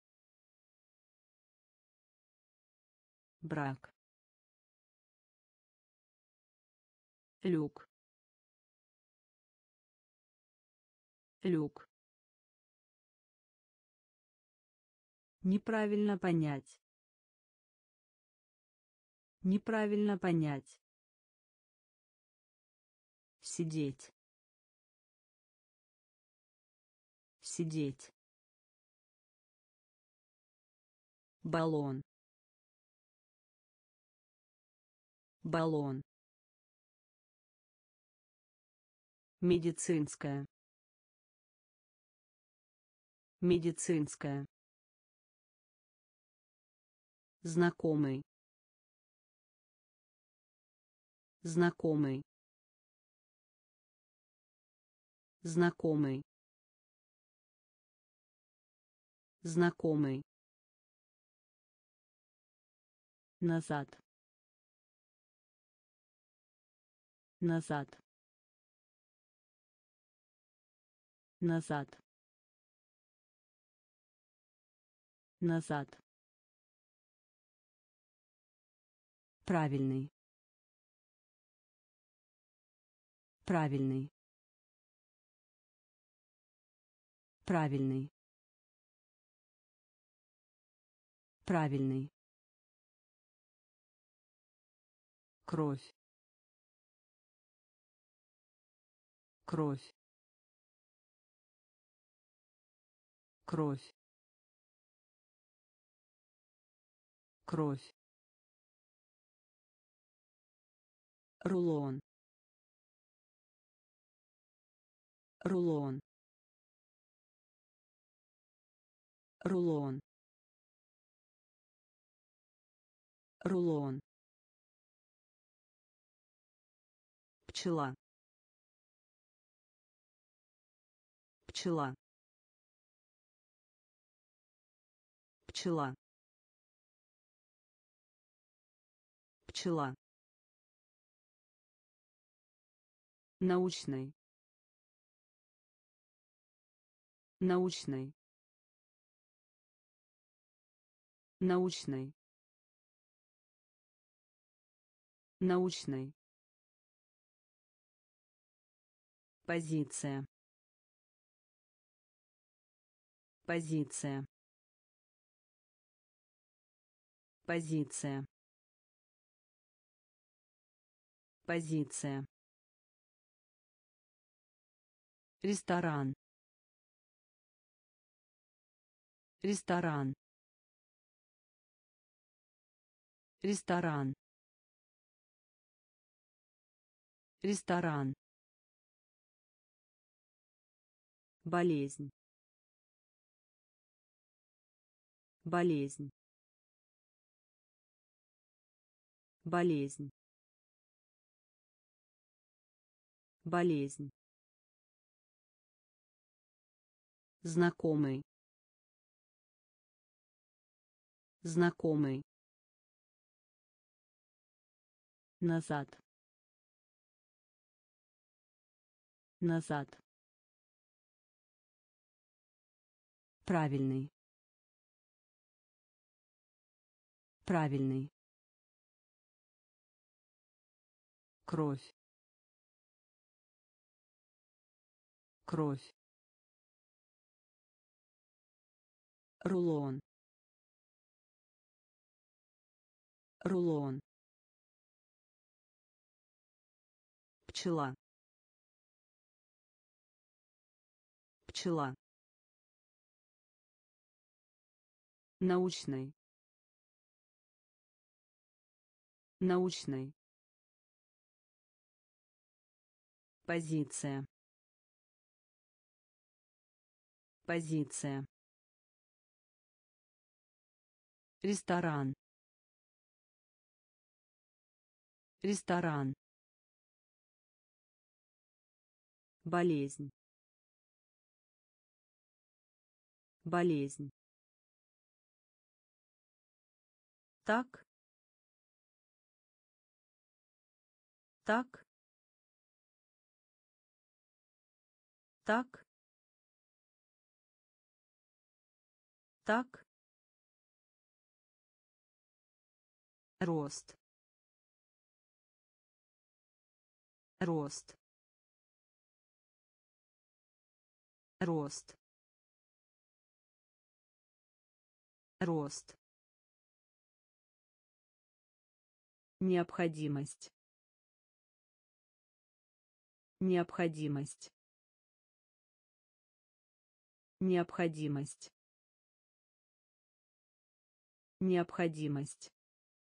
Speaker 1: брак, люк, люк, неправильно понять, неправильно понять, сидеть, сидеть, баллон, баллон, медицинская, медицинская, знакомый, знакомый, знакомый, знакомый, назад, назад, назад, назад, правильный, правильный, правильный, правильный, кровь, кровь, кровь, кровь, рулон, рулон, рулон, рулон, пчела, пчела, пчела, пчела, научный, научный, научный, научный, позиция, позиция, позиция, позиция, ресторан, ресторан, ресторан, ресторан, болезнь, болезнь, болезнь, болезнь, знакомый, знакомый, назад, назад, правильный, правильный, кровь, кровь, рулон, рулон, пчела, пчела, научный, научный, позиция, позиция, ресторан, ресторан, болезнь, болезнь, так, так, так, так, рост, рост, рост, рост, необходимость, необходимость, необходимость, необходимость,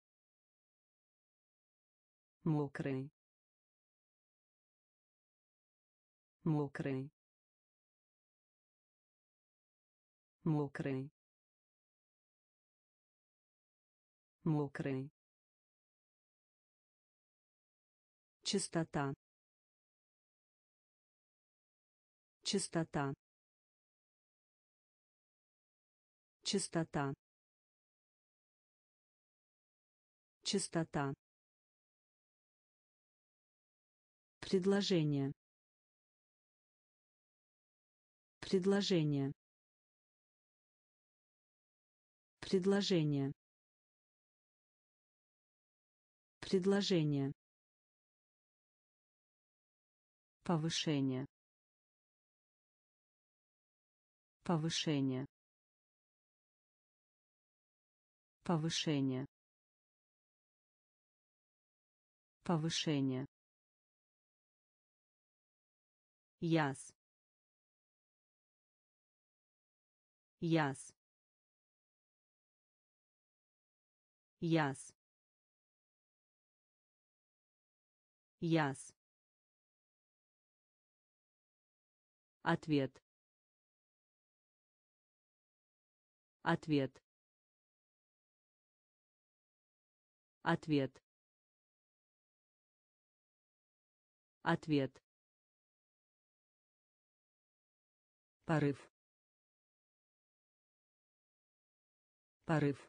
Speaker 1: мокрый, мокрый, мокрый, мокрый, чистота, чистота, чистота, чистота, предложение, предложение, предложение, предложение, повышение, повышение, повышение, повышение, яс, яс, Яс. Яс. Ответ. Ответ. Ответ. Ответ. Порыв. Порыв.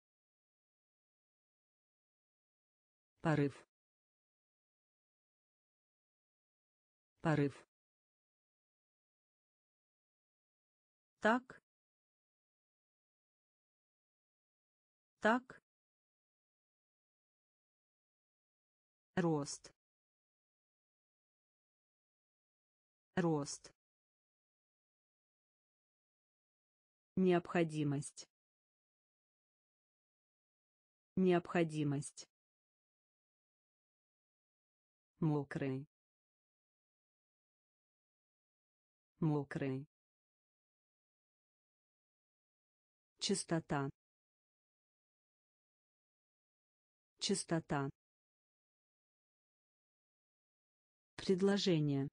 Speaker 1: Порыв. Порыв. Так. Так. Рост. Рост. Необходимость. Необходимость. Мокрый. Мокрый. Чистота. Чистота. Предложение.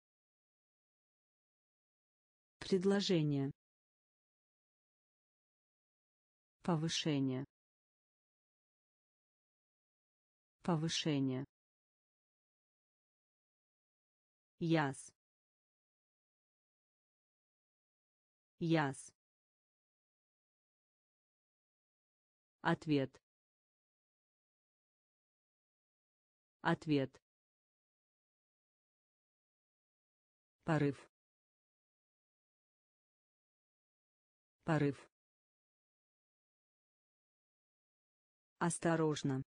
Speaker 1: Предложение. Повышение. Повышение. Яс. Яс. Ответ. Ответ. Порыв. Порыв. Осторожно.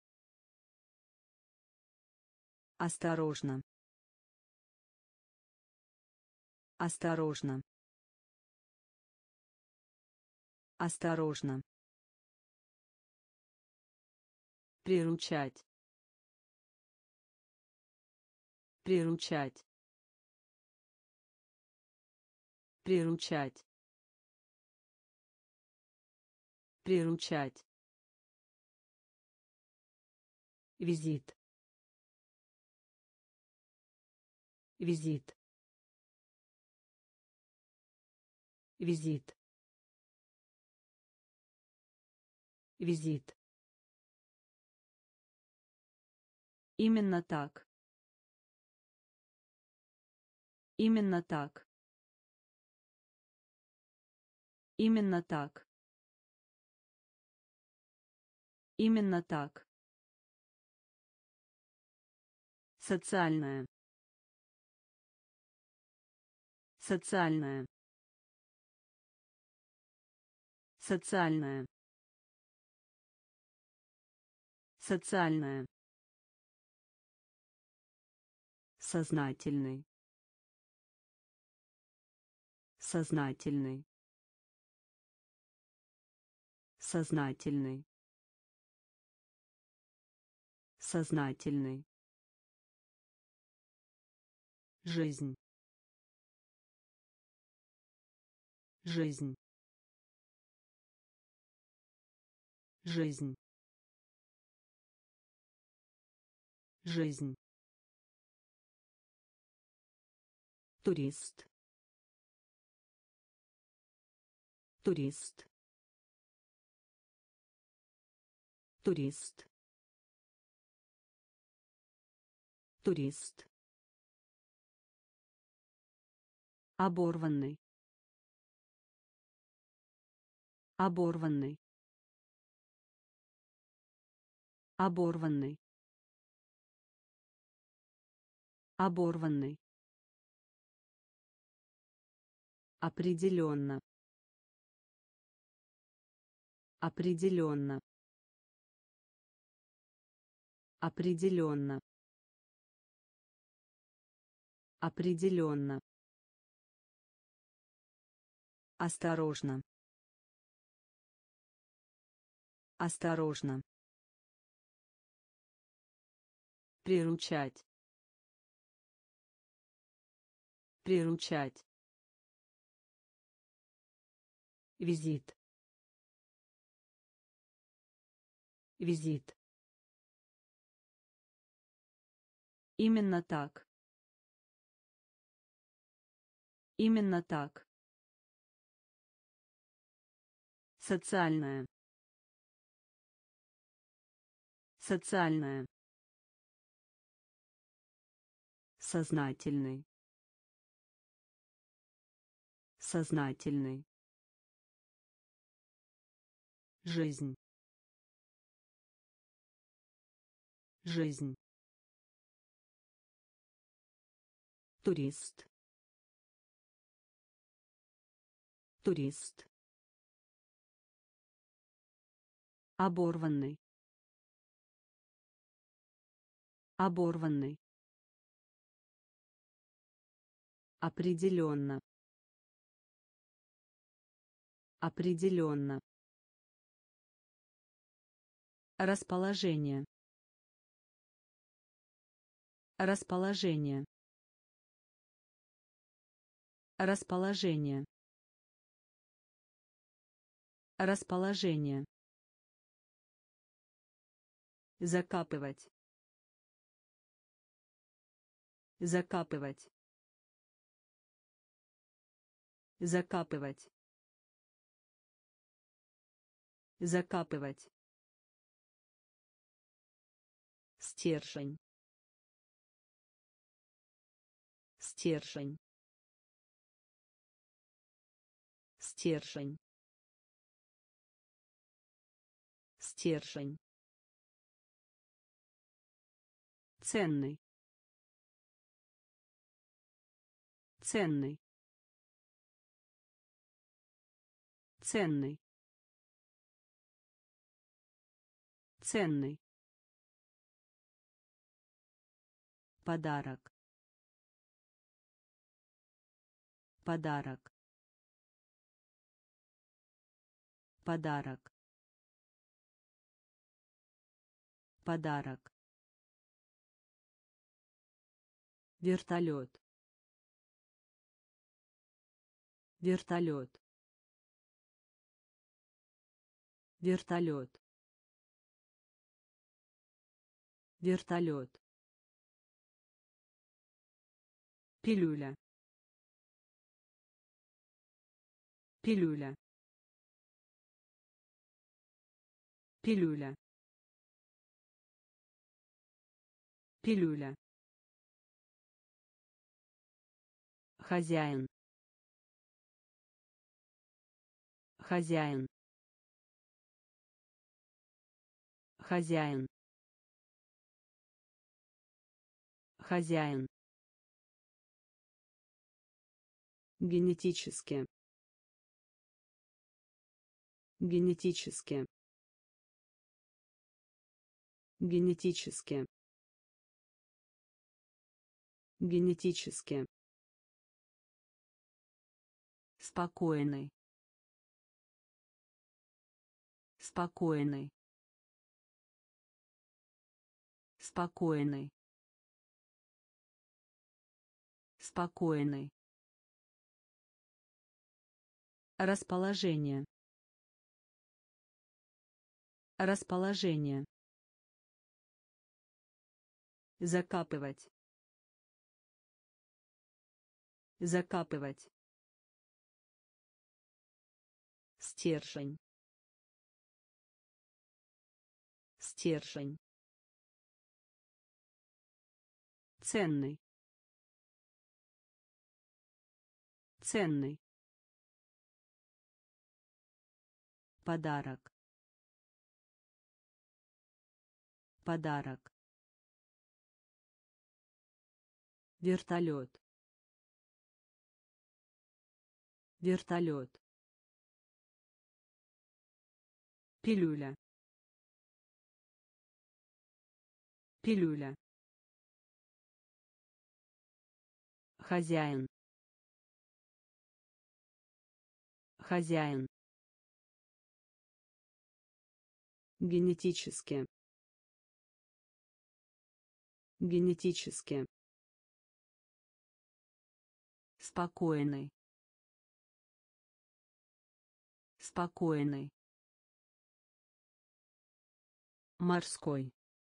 Speaker 1: Осторожно. Осторожно. Осторожно. Приручать. Приручать. Приручать. Приручать. Визит. Визит. Визит. Визит. Именно так. Именно так. Именно так. Именно так. Социальная. Социальная. Социальная. Социальная. Сознательный. Сознательный. Сознательный. Сознательный. Жизнь. Жизнь. Жизнь. Жизнь. Турист. Турист. Турист. Турист. Оборванный. Оборванный. Оборванный. Оборванный. Определенно. Определенно. Определенно. Определенно. Осторожно. Осторожно. Приручать. Приручать. Визит. Визит. Именно так. Именно так. Социальная. Социальная. Сознательный. Сознательный. Жизнь. Жизнь. Турист. Турист. Оборванный. Оборванный. Определенно. Определенно. Расположение. Расположение. Расположение. Расположение. Закапывать. Закапывать. Закапывать. Закапывать. Стержень. Стержень. Стержень. Стержень. Ценный. Ценный. Ценный. Ценный. Подарок. Подарок. Подарок. Подарок. Вертолет. Вертолет. Вертолет. Вертолет. Пилюля. Пилюля. Пилюля. Пилюля. Хозяин. Хозяин. Хозяин. Хозяин. Генетически. Генетически. Генетически. Генетически. Спокойный. Спокойный. Спокойный. Спокойный. Расположение. Расположение. Закапывать. Закапывать. Стержень. Стержень. Ценный. Ценный. Подарок. Подарок. Вертолет. Вертолет. Пилюля. Пилюля. Хозяин. Хозяин. Генетически. Генетически. Спокойный. Спокойный. морской,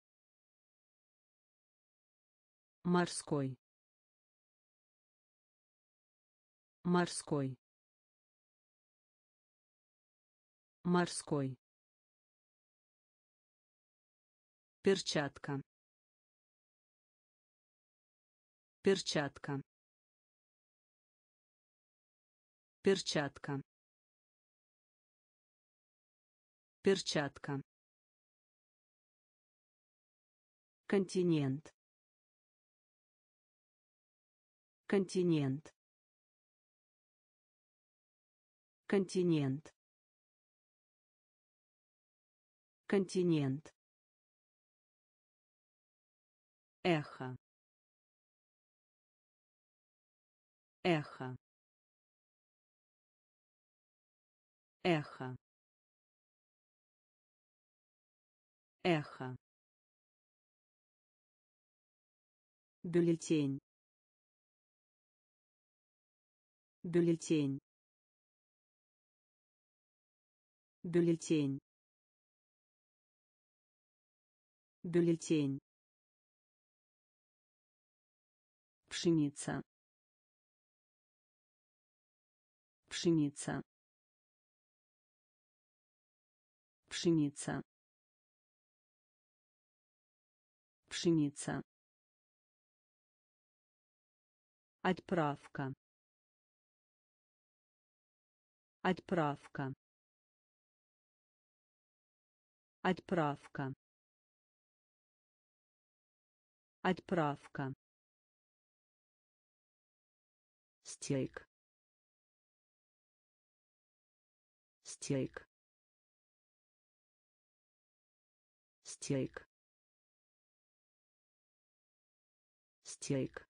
Speaker 1: морской, морской, морской, перчатка, перчатка, перчатка, перчатка, континент, континент, континент, континент, эхо, эхо, эхо, эхо, бюллетень, бюллетень, бюллетень, бюллетень, пшеница, пшеница, пшеница, пшеница, отправка, отправка, отправка, отправка, стейк, стейк, стейк, стейк,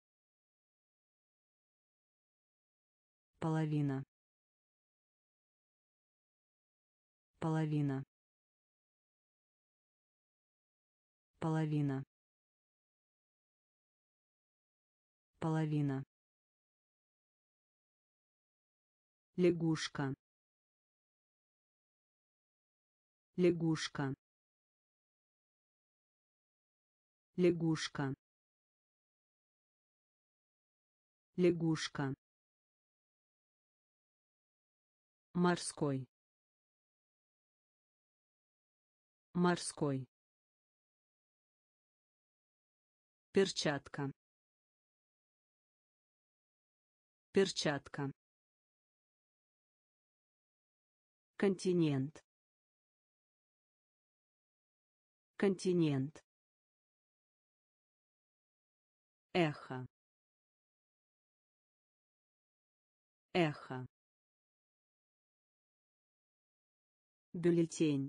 Speaker 1: половина, половина, половина, половина, лягушка, лягушка, лягушка, лягушка, морской, морской, перчатка, перчатка, континент, континент, эхо, эхо, бюллетень,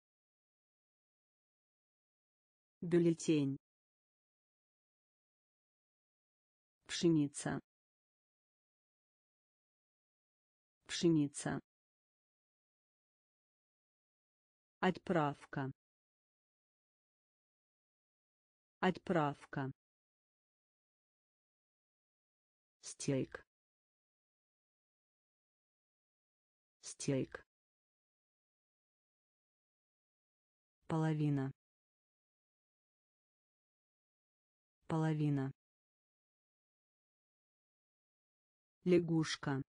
Speaker 1: бюллетень, пшеница, пшеница, отправка, отправка, стейк, стейк, половина, половина, лягушка,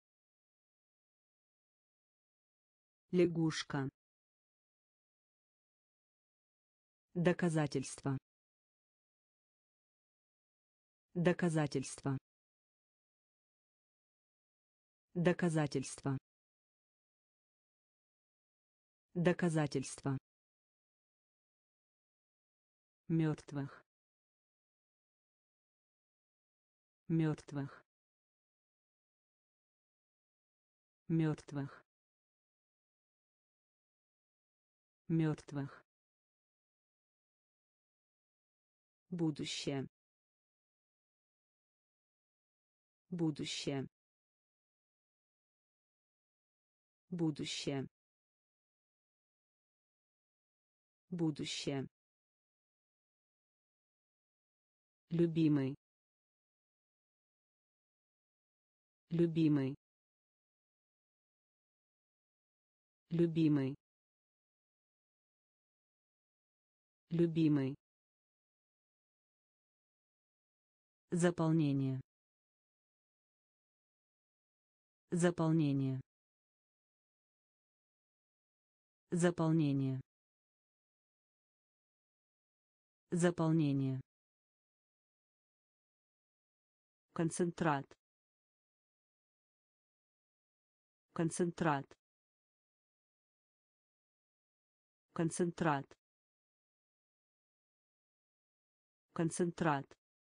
Speaker 1: лягушка, доказательство, доказательство, доказательство, доказательство, мертвых, мертвых, мертвых, мертвых, будущее, будущее, будущее, будущее, любимый, любимый, любимый, любимый, заполнение, заполнение, заполнение, заполнение, концентрат, концентрат, концентрат, концентрат,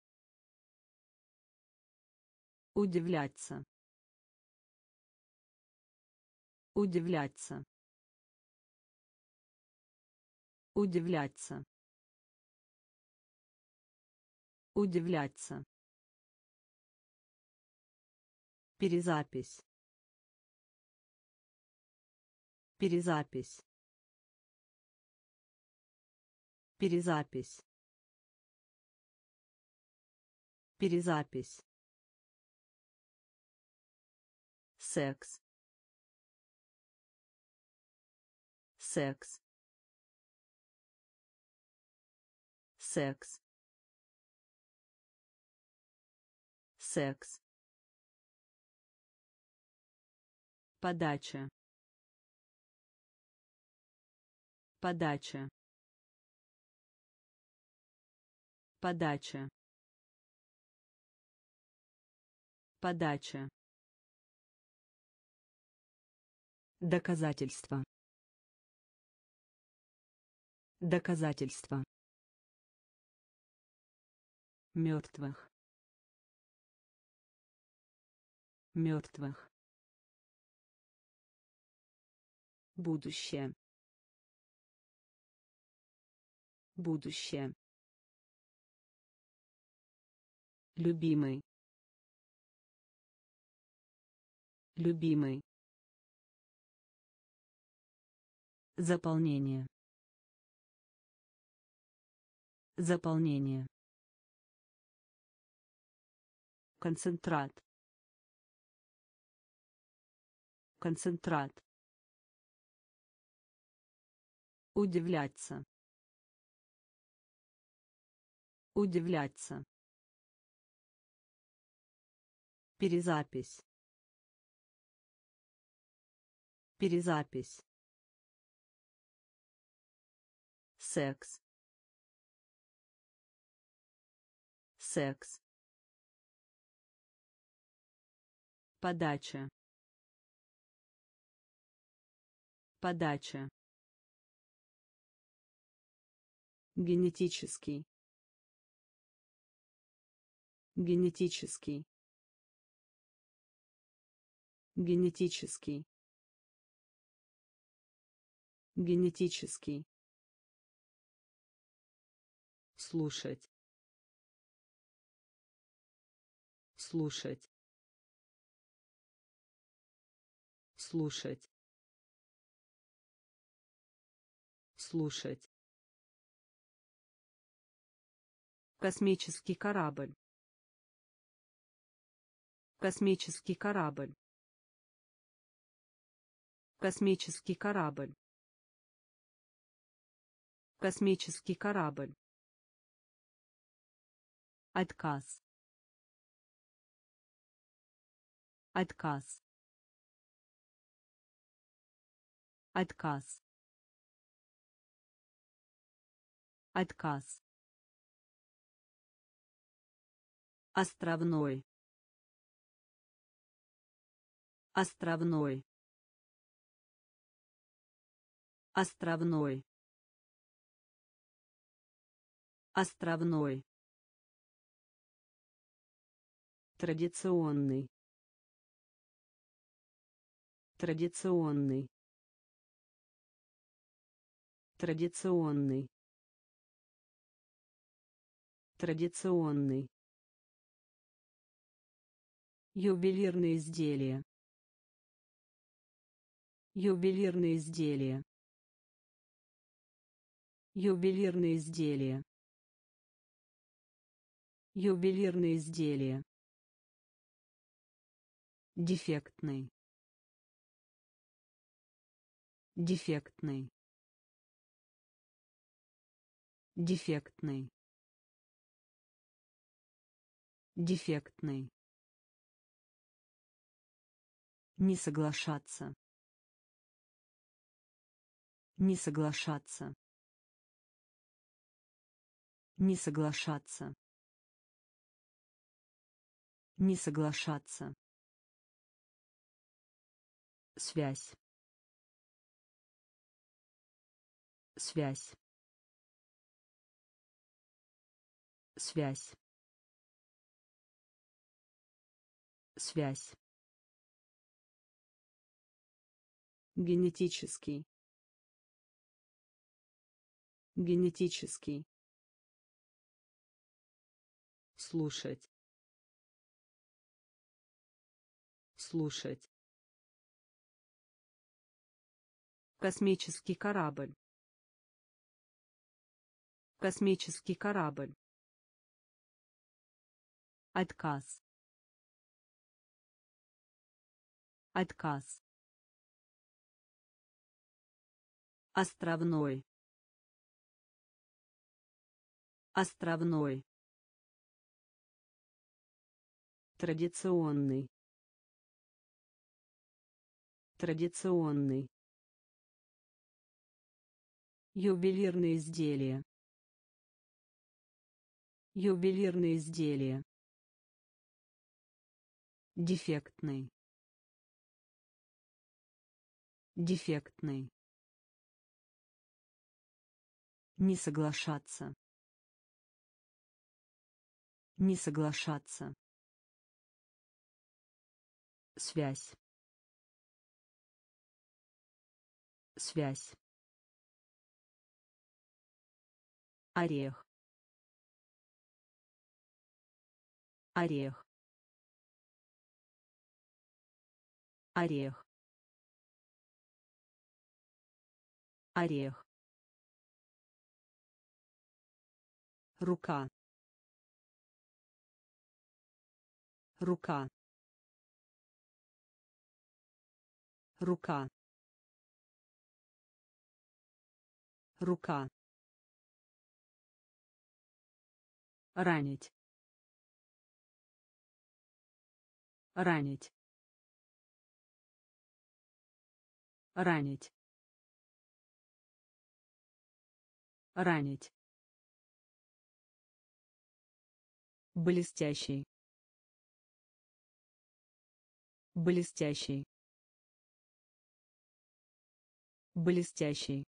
Speaker 1: удивляться, удивляться, удивляться, удивляться, перезапись, перезапись, перезапись, перезапись, секс, секс, секс, секс, подача, подача, подача, подача, доказательство, доказательство, мертвых, мертвых, будущее, будущее, любимый, любимый, заполнение, заполнение, концентрат, концентрат, удивляться, удивляться, перезапись, перезапись, секс, секс, подача, подача, генетический, генетический, генетический, генетический, слушать, слушать, слушать, слушать, космический корабль, космический корабль, космический корабль, космический корабль, отказ, отказ, отказ, отказ, островной, островной, островной, островной, традиционный, традиционный, традиционный, традиционный, ювелирные изделия, ювелирные изделия, ювелирные изделия, ювелирные изделия, дефектный, дефектный, Дефектный. Дефектный. Не соглашаться. Не соглашаться. Не соглашаться. Не соглашаться. Связь. Связь. Связь. Связь. Генетический. Генетический. Слушать. Слушать. Космический корабль. Космический корабль. Отказ. Отказ. Островной. Островной. Традиционный. Традиционный. Ювелирные изделия. Ювелирные изделия. Дефектный. Дефектный. Не соглашаться. Не соглашаться. Связь. Связь. Орех. Орех. Орех. Орех. Рука. Рука. Рука. Рука. Ранить. Ранить. Ранить. Ранить. Блестящий. Блестящий. Блестящий.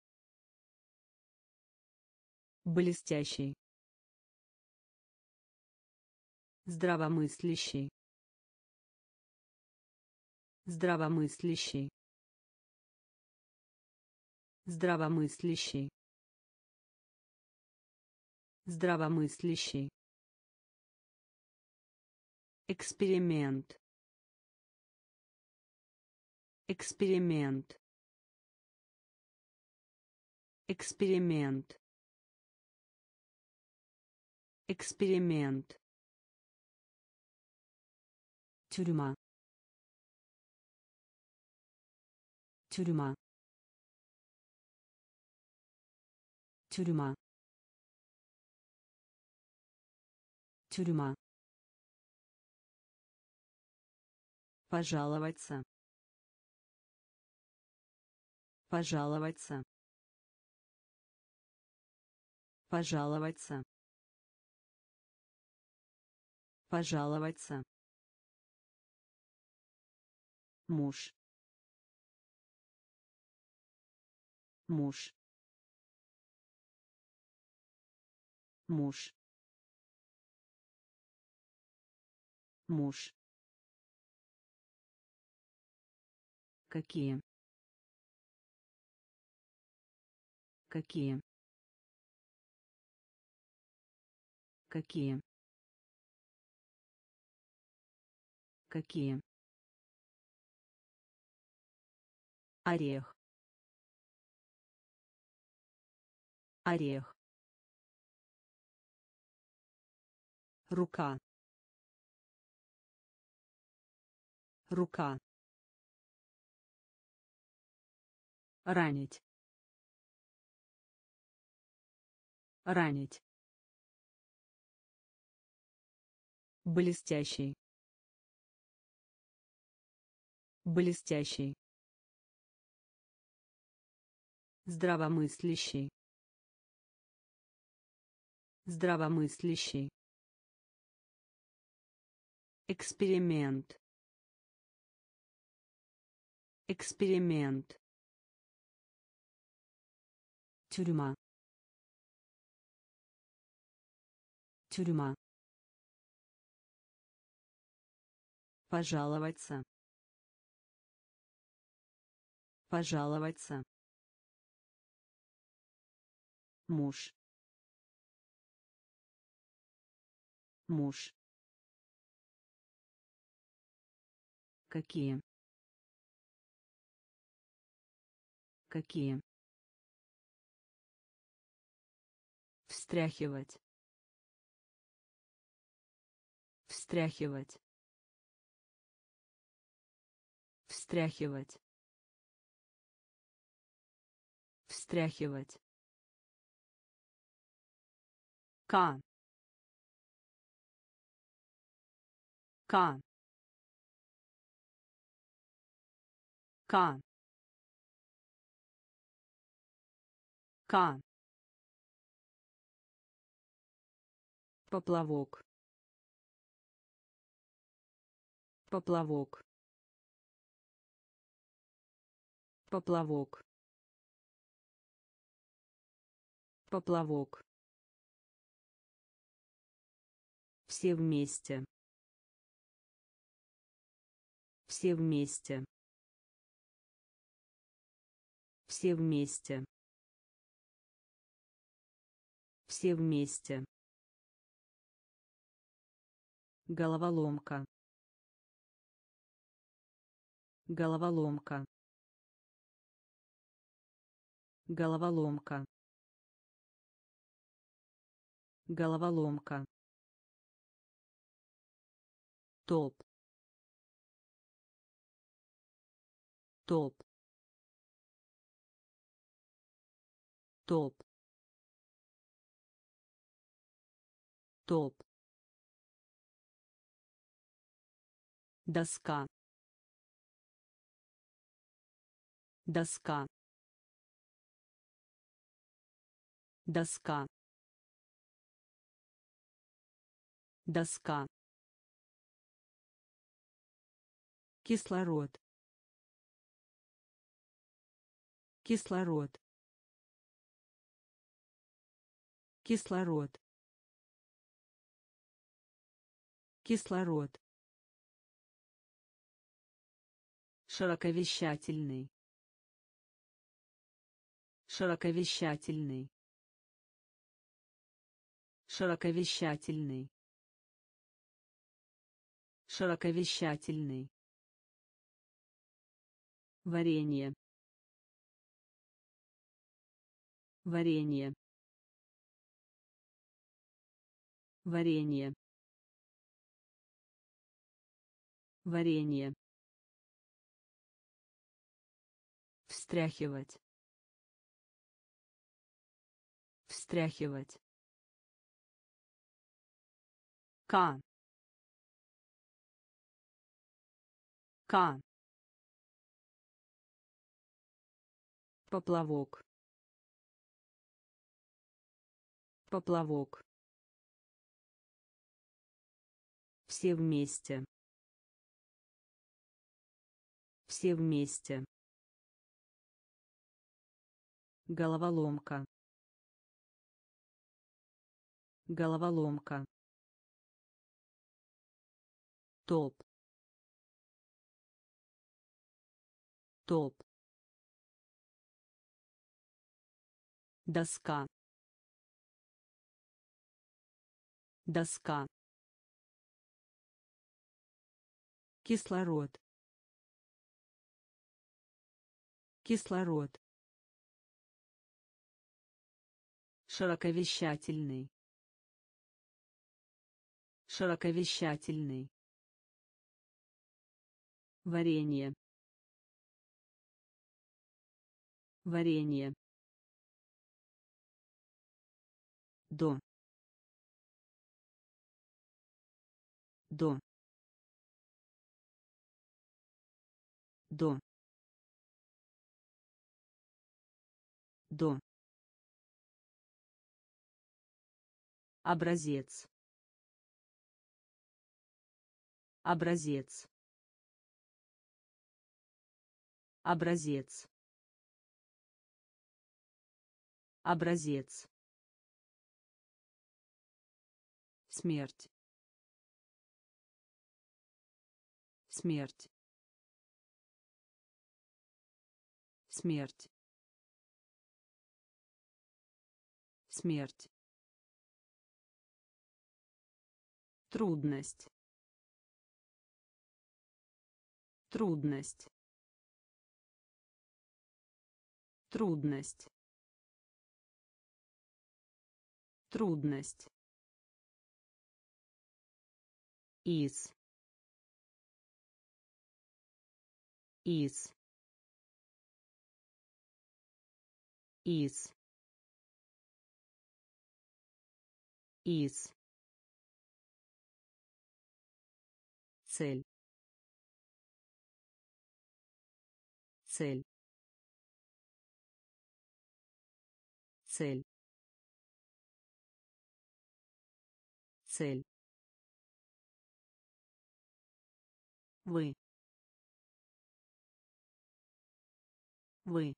Speaker 1: Блестящий. Здравомыслящий. Здравомыслящий. Здравомыслящий. Здравомыслящий. Эксперимент. Эксперимент. Эксперимент. Эксперимент. Тюрьма. Тюрьма. Тюрьма. Тюрьма. Пожаловаться. Пожаловаться. Пожаловаться. Пожаловаться. Муж. Муж. Муж. Муж. Какие? Какие? Какие? Какие? Орех. Орех. Рука. Рука. Ранить. ранить, блестящий, блестящий, здравомыслящий, здравомыслящий, эксперимент, эксперимент, тюрьма, тюрьма, пожаловаться, пожаловаться, муж, муж, какие, какие, встряхивать, встряхивать, встряхивать, встряхивать, К. К. К. К. Поплавок. Поплавок. Поплавок. Поплавок. Все вместе. Все вместе. Все вместе. Все вместе. Головоломка. Головоломка. Головоломка. Головоломка. Топ. Топ. Топ. Топ. Доска. Доска. Доска. Доска. Кислород. Кислород. Кислород. Кислород. Широковещательный. Широковещательный. Широковещательный. Широковещательный. Варенье. Варенье. Варенье. Варенье. Встряхивать. Встряхивать. К. К. Поплавок. Поплавок. Все вместе. Все вместе. Головоломка. Головоломка. Топ. Топ. Доска. Доска. Кислород. Кислород. Широковещательный. Широковещательный. Варенье. Варенье. до до до до образец образец образец образец смерть смерть смерть смерть трудность трудность трудность трудность из из из из цель цель цель цель вы вы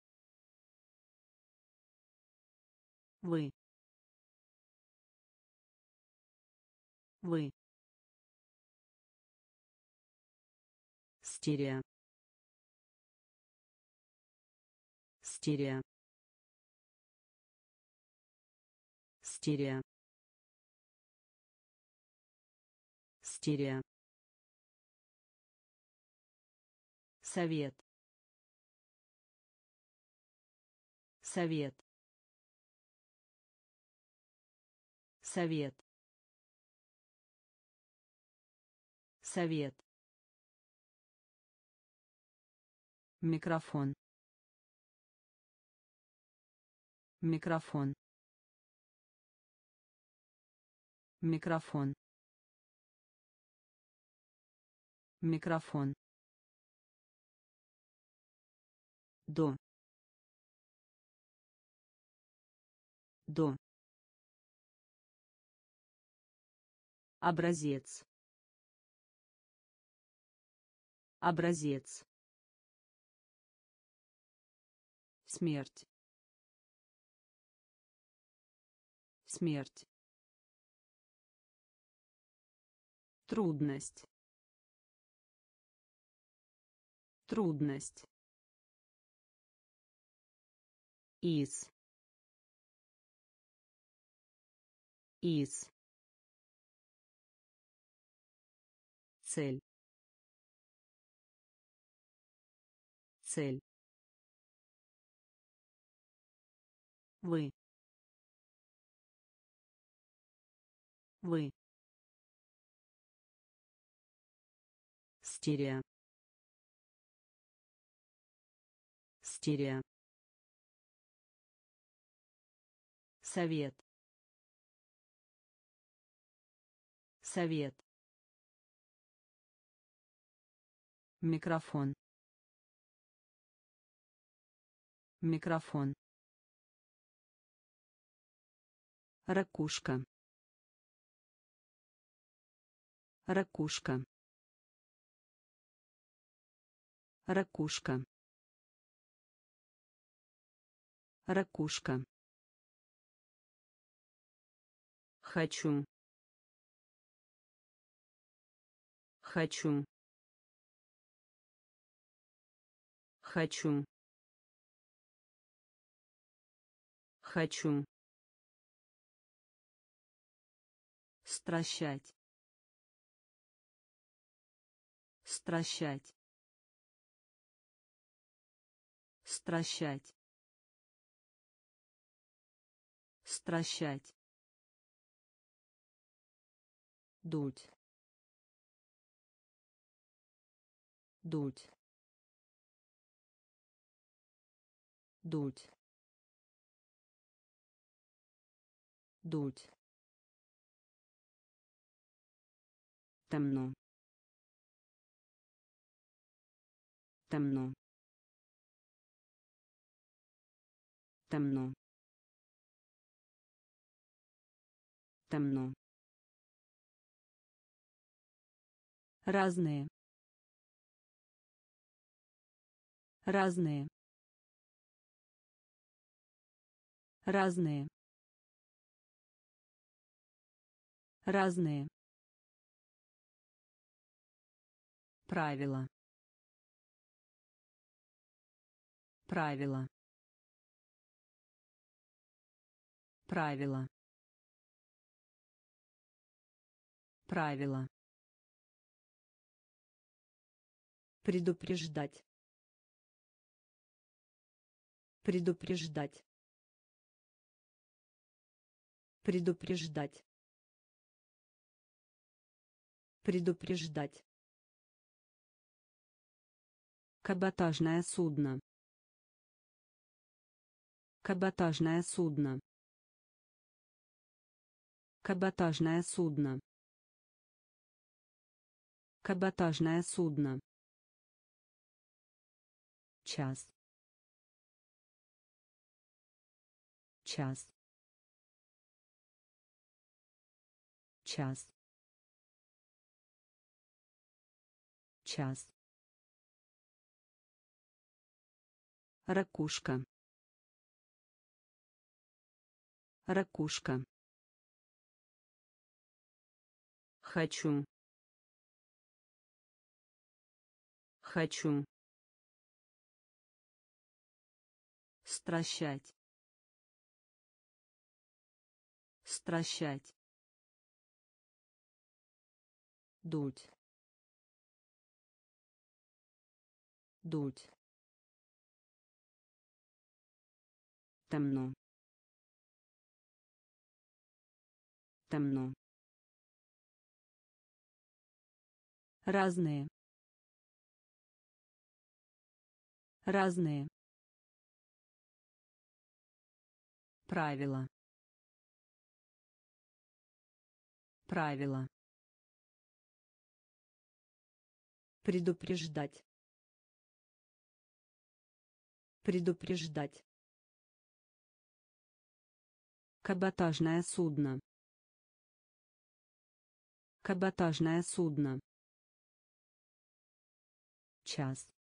Speaker 1: вы вы стерео стерео стерео стерео совет совет совет совет микрофон микрофон микрофон микрофон до до образец образец смерть смерть трудность трудность из из цель цель вы вы стерео стерео совет совет микрофон микрофон ракушка ракушка ракушка ракушка хочу хочу хочу хочу стращать стращать стращать стращать дуть дуть дуть дуть, темно, темно, темно, темно, разные, разные, разные, разные, правила, правила, правила, правила, предупреждать, предупреждать, предупреждать, предупреждать, каботажное судно, каботажное судно, каботажное судно, каботажное судно, час, час, час, час, ракушка, ракушка, хочу, хочу, стращать, стращать, дуть, дуть, темно, темно, разные, разные, правила, правила, предупреждать, предупреждать, каботажное судно, каботажное судно, час,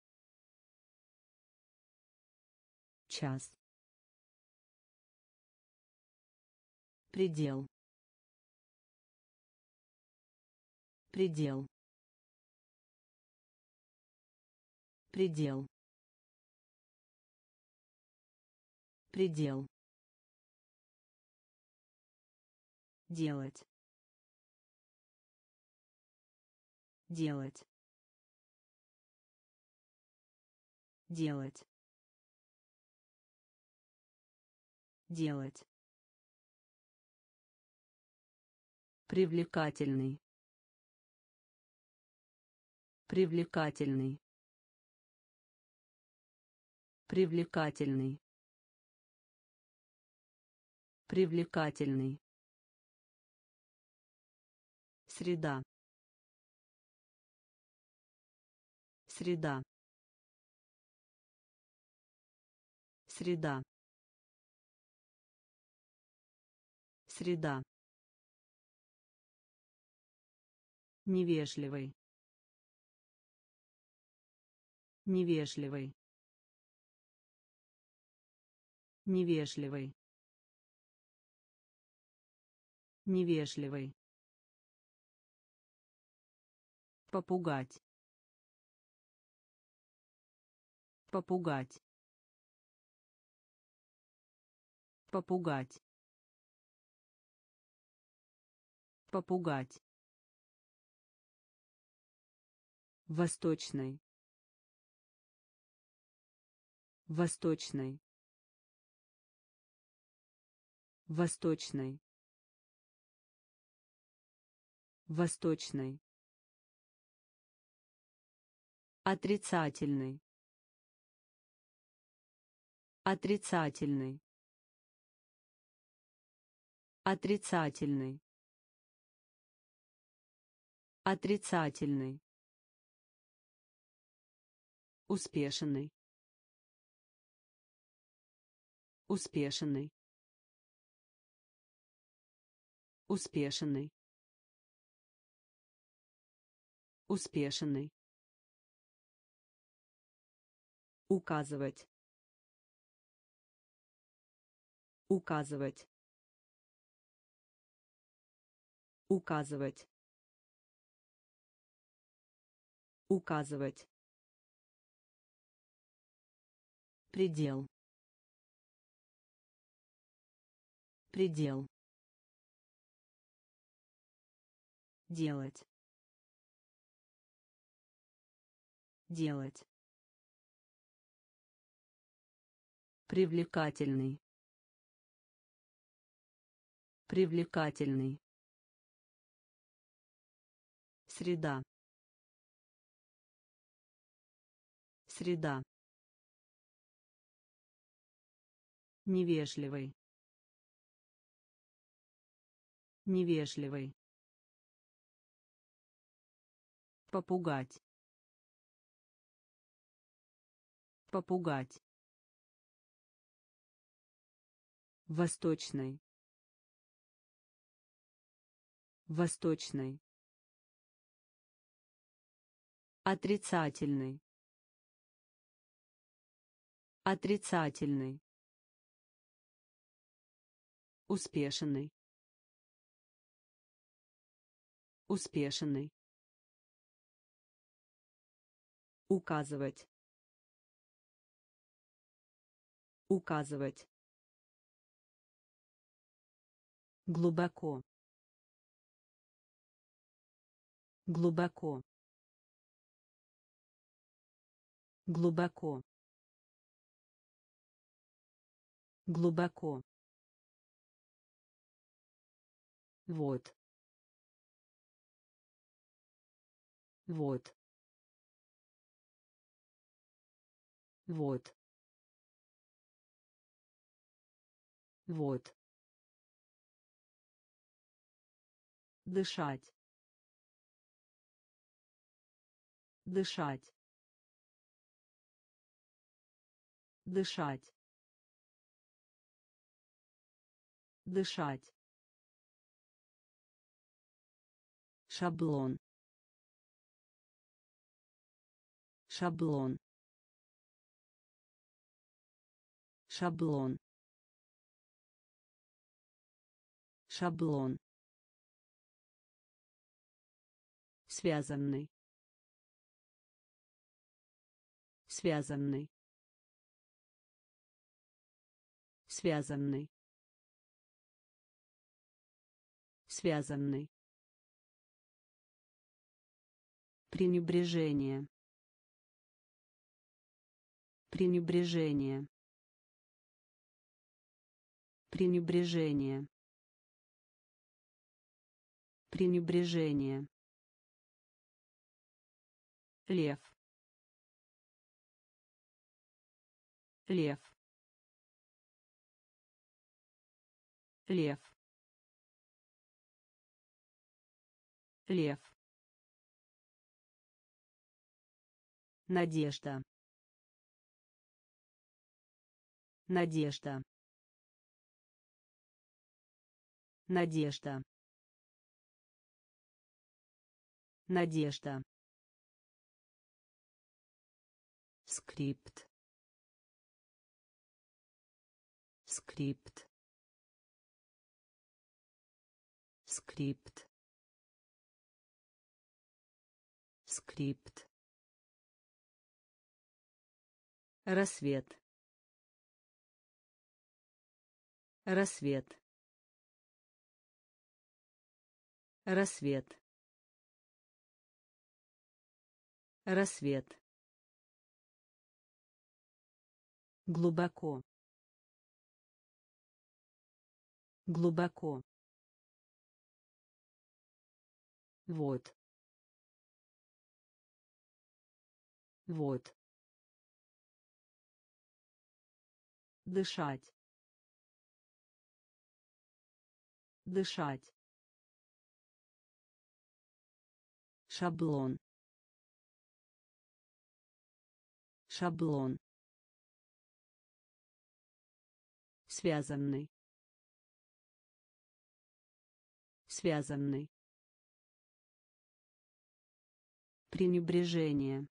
Speaker 1: час, предел, предел, предел, предел, делать, делать, делать, делать, привлекательный, привлекательный, привлекательный, привлекательный, среда, среда, среда, среда, невежливый, невежливый, невежливый, невежливый, попугать, попугать, попугать, попугать, восточный, восточный, восточный, восточный, отрицательный, отрицательный, Отрицательный. Отрицательный. Успешный. Успешный. Успешный. Успешный. Указывать. Указывать. Указывать. Указывать. Предел. Предел. Делать. Делать. Привлекательный. Привлекательный. Среда. Среда. Невежливый. Невежливый. Попугать. Попугать. Восточный. Восточный. Отрицательный. Отрицательный. Успешный. Успешный. Указывать. Указывать. Глубоко. Глубоко. Глубоко. Глубоко. Вот. Вот. Вот. Вот. Дышать. Дышать. Дышать. Дышать. Шаблон. Шаблон. Шаблон. Шаблон. Связанный. Связанный. Связанный. Связанный. Пренебрежение. Пренебрежение. Пренебрежение. Пренебрежение. Лев. Лев. Лев. Лев. Надежда. Надежда. Надежда. Надежда. Скрипт. Скрипт. Скрипт. Скрипт. Рассвет. Рассвет. Рассвет. Рассвет. Глубоко. Глубоко. Вот. Вот. Дышать. дышать, шаблон, шаблон, связанный, связанный, пренебрежение,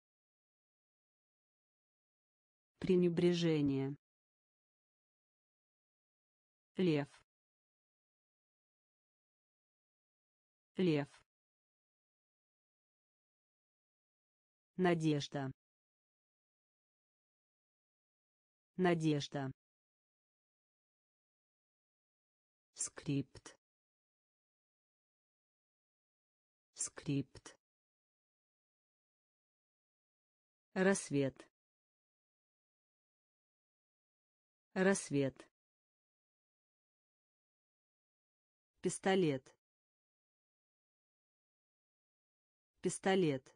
Speaker 1: пренебрежение, лев, лев, надежда, надежда, скрипт, скрипт, рассвет, рассвет, пистолет, пистолет,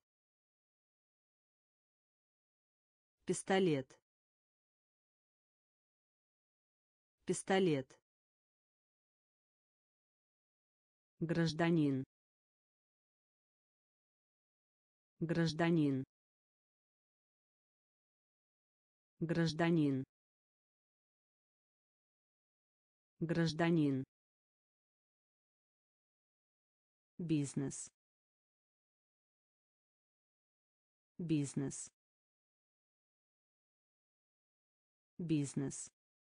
Speaker 1: пистолет, пистолет, гражданин, гражданин, гражданин, гражданин, бизнес, бизнес, бизнес,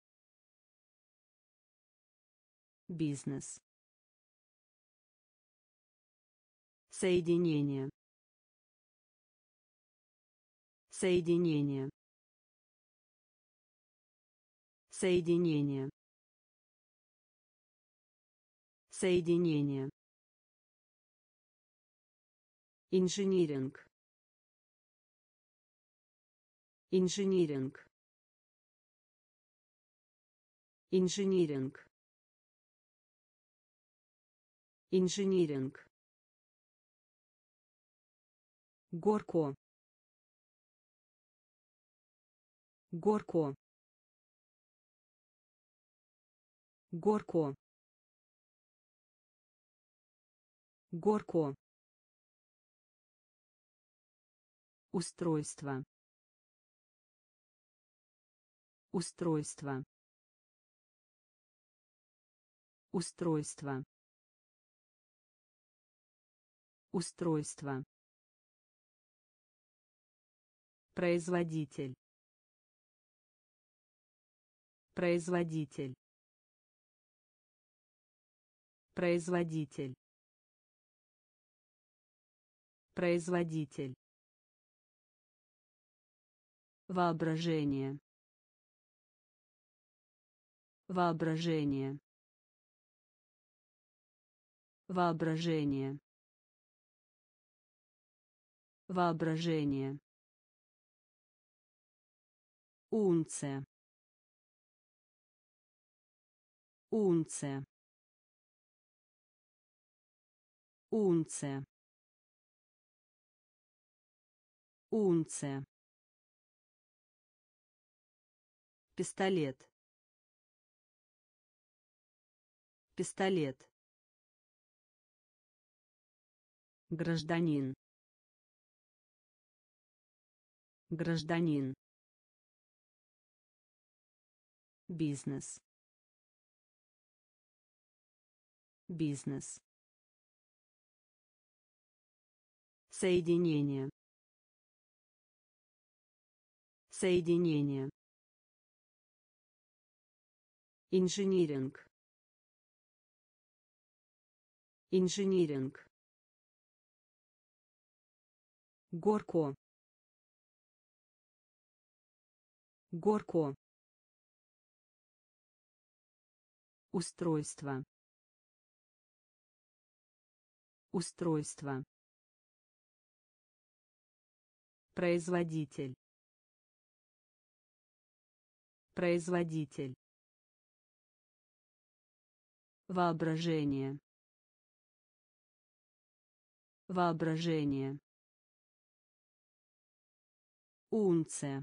Speaker 1: бизнес, соединение, соединение, соединение, соединение, инжиниринг, инжиниринг, инжиниринг, инжиниринг, горко, горко, горко, горко, устройство, устройство, устройство, устройство, производитель, производитель, производитель, производитель, воображение, воображение, воображение, воображение, унция, унция, унция, унция, пистолет, пистолет, гражданин, гражданин, бизнес, бизнес, соединение, соединение, инжиниринг, инжиниринг, горко, горко, устройство, устройство, производитель, производитель, воображение, воображение, унция,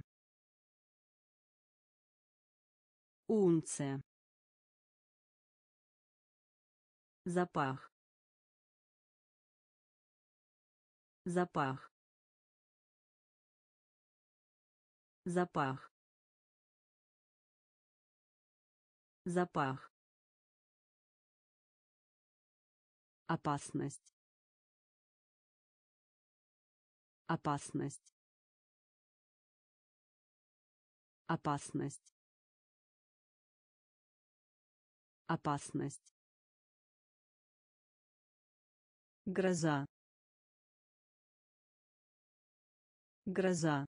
Speaker 1: унция, Запах. Запах. Запах. Запах. Опасность. Опасность. Опасность. Опасность. Гроза. Гроза.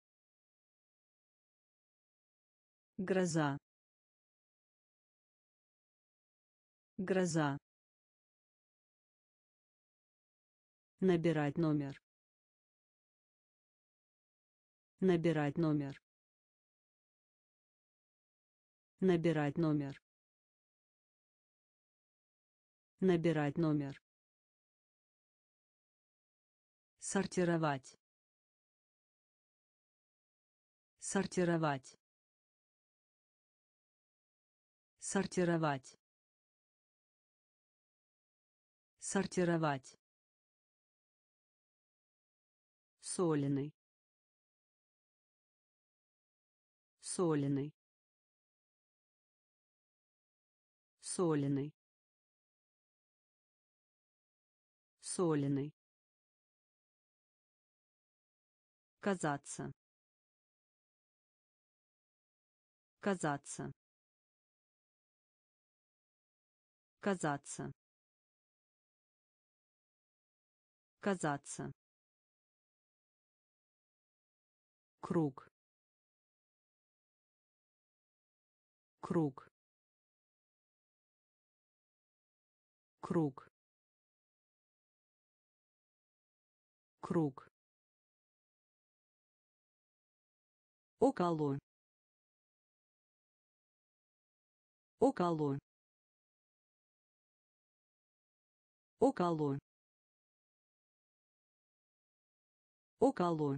Speaker 1: Гроза. Гроза. Набирать номер. Набирать номер. Набирать номер. Набирать номер. Сортировать. Сортировать. Сортировать. Сортировать. Соленый. Соленый. Соленый. Соленый. Казаться. Казаться. Казаться. Казаться. Круг. Круг. Круг. Круг. Около. Около. Около. Около.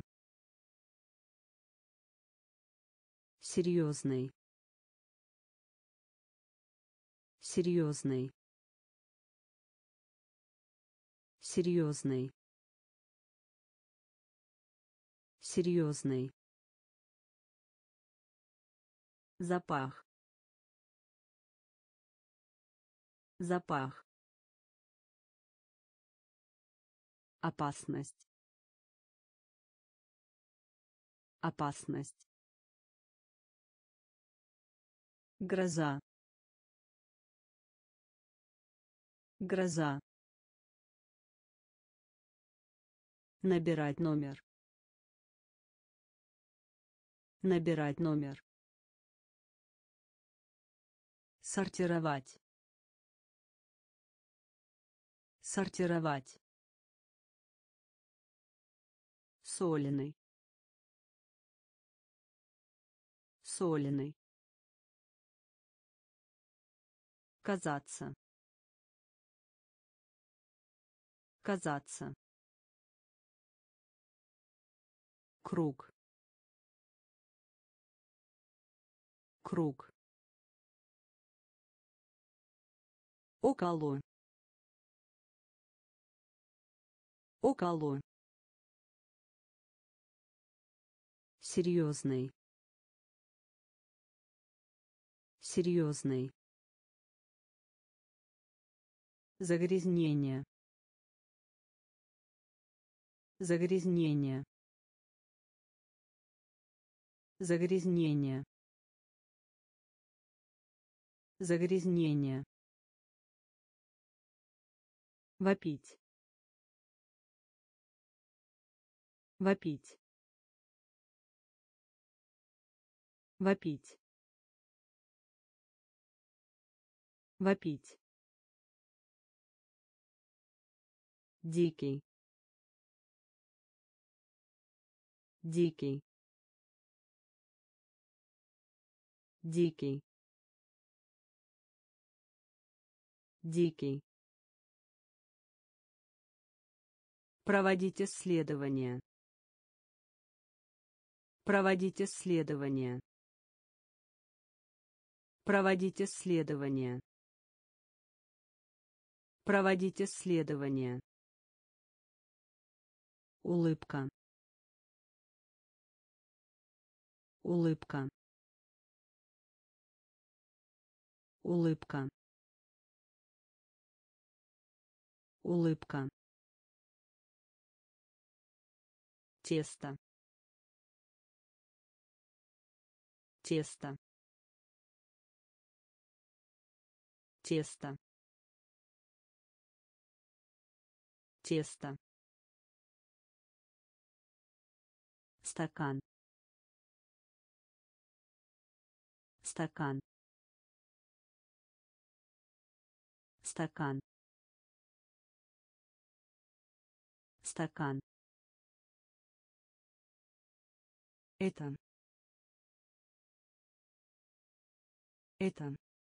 Speaker 1: Серьезный. Серьезный. Серьезный. Серьезный. Запах. Запах. Опасность. Опасность. Гроза. Гроза. Набирать номер. Набирать номер. Сортировать. Сортировать. Соленый. Соленый. Казаться. Казаться. Круг. Круг. Около. Около. Серьезный. Серьезный. Загрязнение. Загрязнение. Загрязнение. Загрязнение. Вопить. Вопить. Вопить. Вопить. Дикий. Дикий. Дикий. Дикий. Проводить исследования. Проводить исследования. Проводить исследования. Проводить исследование. Улыбка. Улыбка. Улыбка. Улыбка. Тесто. Тесто. Тесто. Тесто. Стакан. Стакан. Стакан. Стакан. Это. Это.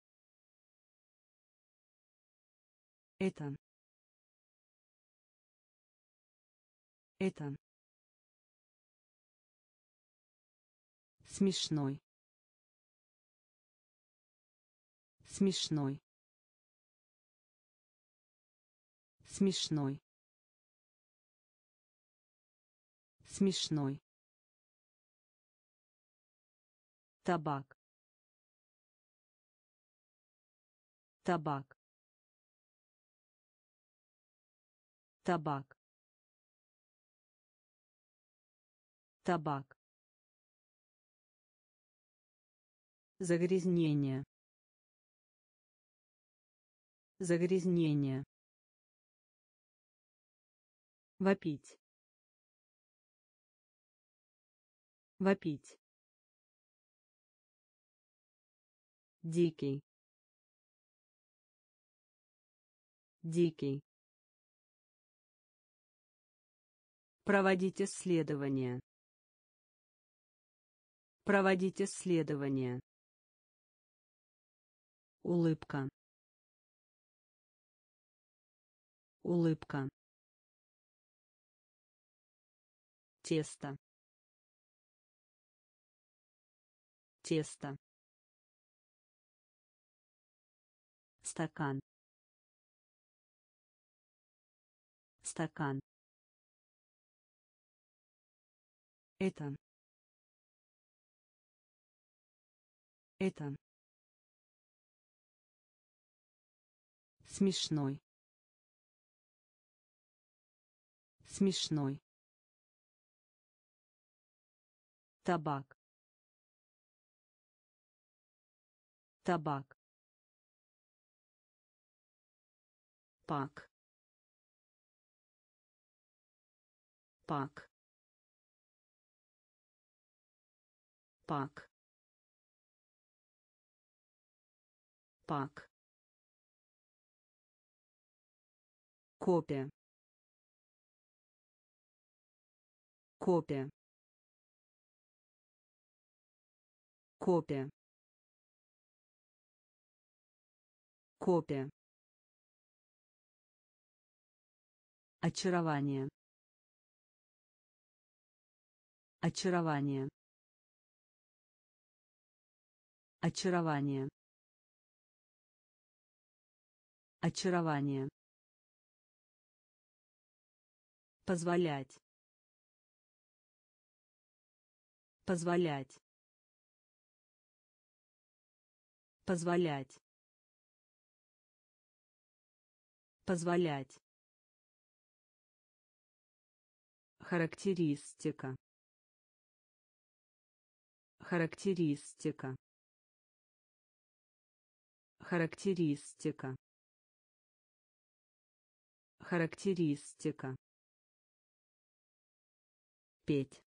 Speaker 1: Это. Это. Смешной. Смешной. Смешной. Смешной. Табак. Табак. Табак. Табак. Загрязнение. Загрязнение. Вопить. Вопить. Дикий. Дикий. Проводить исследование. Проводить исследование. Улыбка. Улыбка. Тесто. Тесто. Стакан. Стакан. Это. Это. Смешной. Смешной. Табак. Табак. Пак. Пак. Пак. Пак. Копия. Копия. Копия. Копия. Очарование. Очарование. Очарование. Очарование. Позволять. Позволять. Позволять. Позволять. Характеристика. Характеристика. Характеристика. Характеристика. Петь.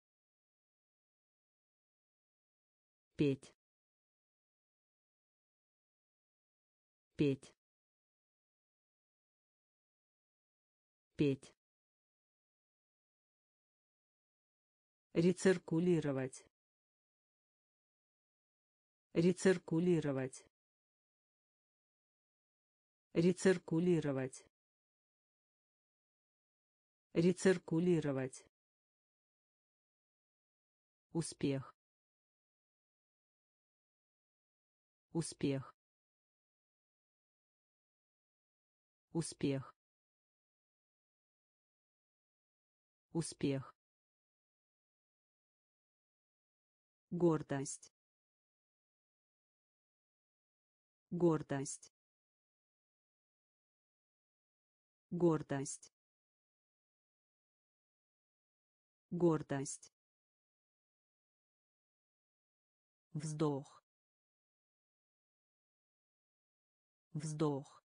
Speaker 1: Петь. Петь. Петь. Рециркулировать. Рециркулировать. Рециркулировать. Рециркулировать. Успех. Успех. успех, успех, гордость, гордость, гордость, гордость, вздох, вздох,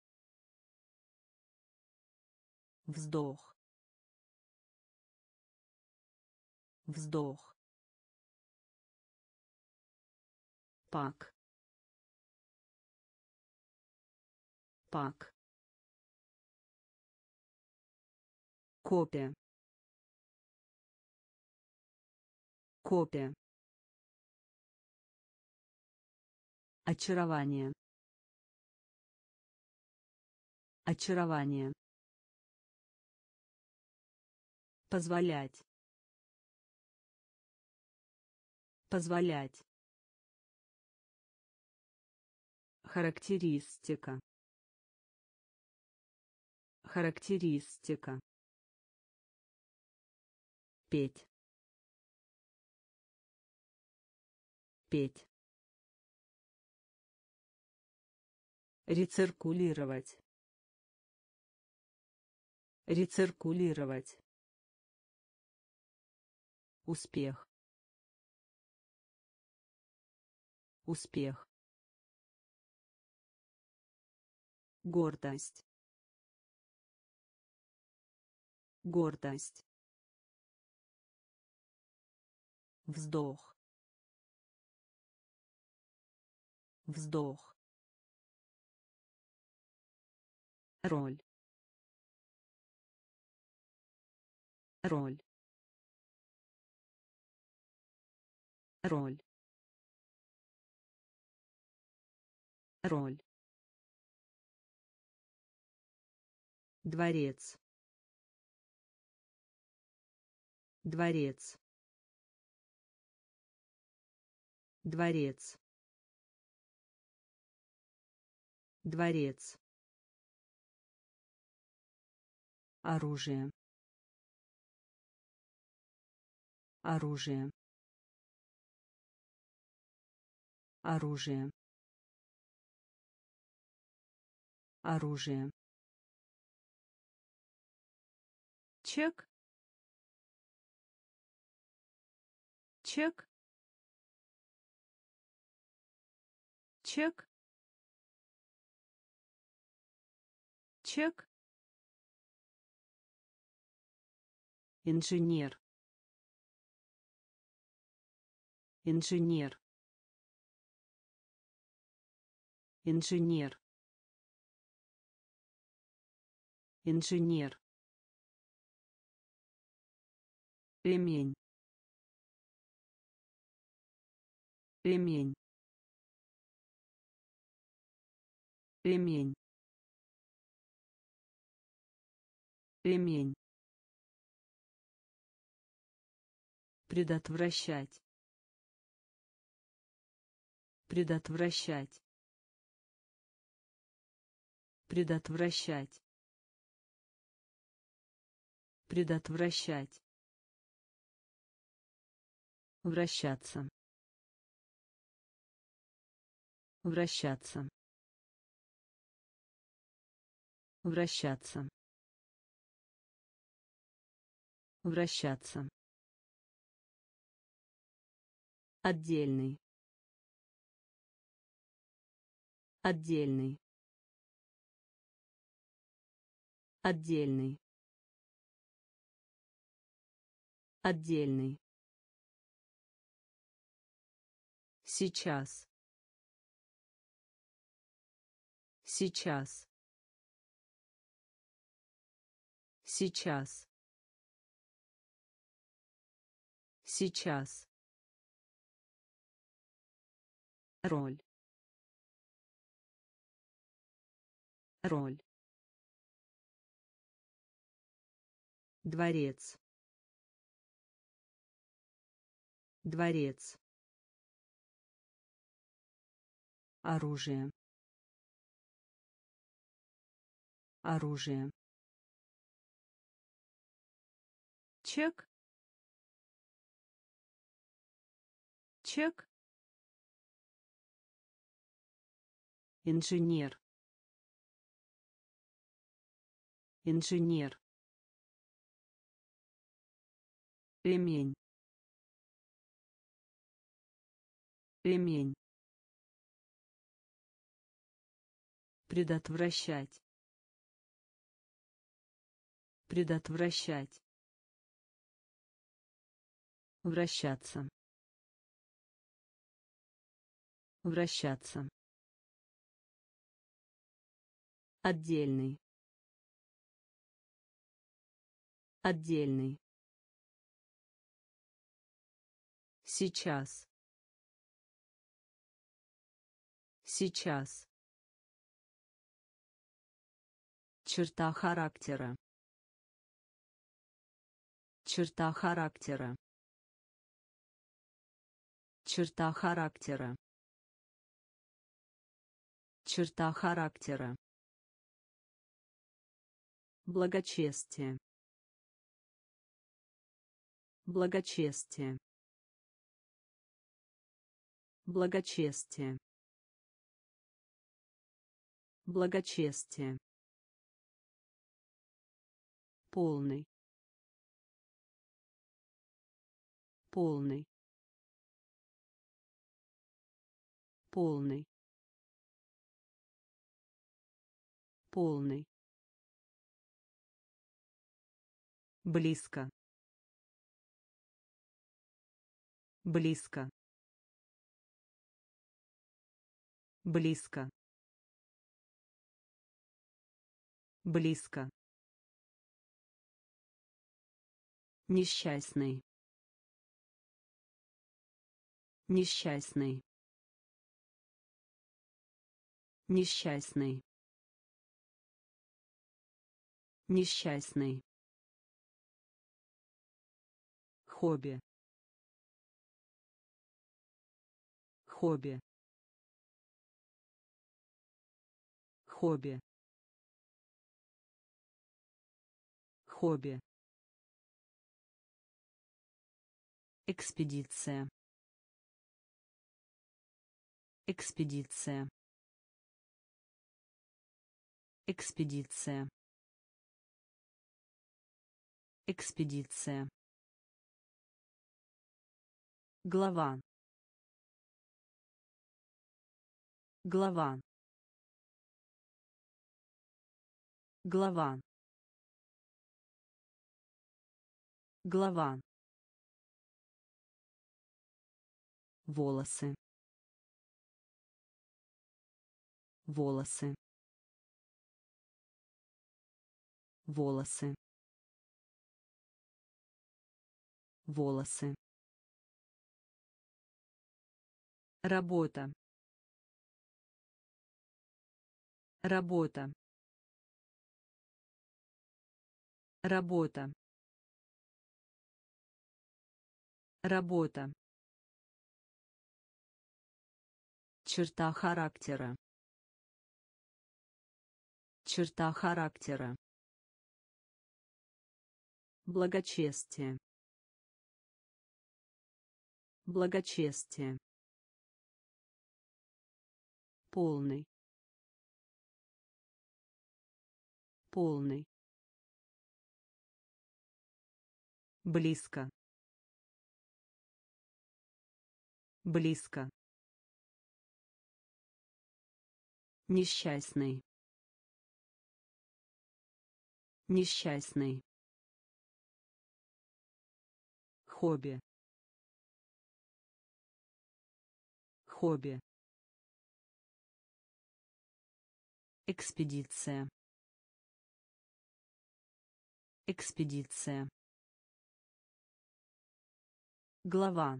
Speaker 1: вздох, вздох, пак, пак, копия, копия, очарование, очарование, позволять, позволять, характеристика, характеристика, петь, петь, рециркулировать, рециркулировать, успех, успех, гордость, гордость, вздох, вздох, роль, роль, роль, роль, дворец, дворец, дворец, дворец, оружие, оружие, оружие, оружие, чек, чек, чек, чек, инженер, инженер, инженер, инженер, ремень, ремень, ремень, ремень, предотвращать, предотвращать, предотвращать, предотвращать, вращаться, вращаться, вращаться, вращаться, отдельный, отдельный, отдельный, отдельный, сейчас, сейчас, сейчас, сейчас, роль, роль, дворец, дворец, оружие, оружие, чек, чек, инженер, инженер, ремень, ремень, предотвращать, предотвращать, вращаться, вращаться, отдельный, отдельный, сейчас, сейчас, черта характера, черта характера, черта характера, черта характера, благочестие, благочестие, благочестие, благочестие, полный, полный, полный, полный, близко, близко, близко, близко, несчастный, несчастный, несчастный, несчастный, хобби, хобби, хобби, хобби, экспедиция, экспедиция, экспедиция, экспедиция, глава, глава, глава, глава, волосы, волосы, волосы, волосы, работа, работа, работа, работа, черта характера, черта характера, благочестие, благочестие, полный, полный, близко, близко, несчастный, несчастный, хобби, хобби, экспедиция, экспедиция, глава,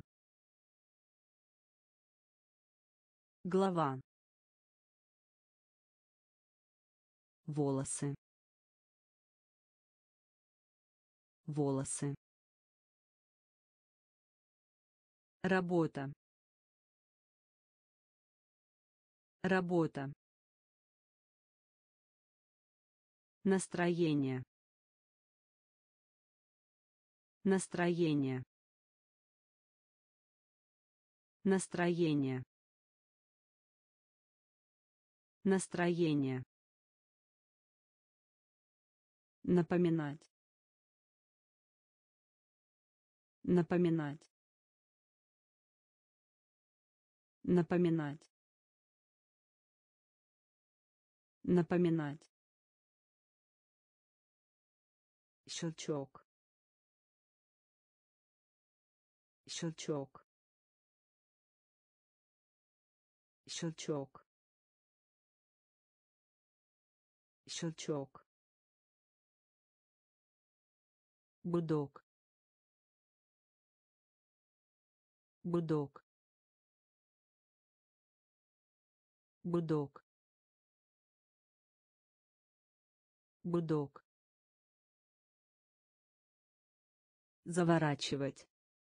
Speaker 1: глава, волосы, волосы, работа, работа, Настроение. Настроение. Настроение. Настроение. Напоминать. Напоминать. Напоминать. Напоминать. Щелчок. Щелчок. Щелчок. Щелчок. Гудок. Гудок. Гудок. Гудок. Заворачивать.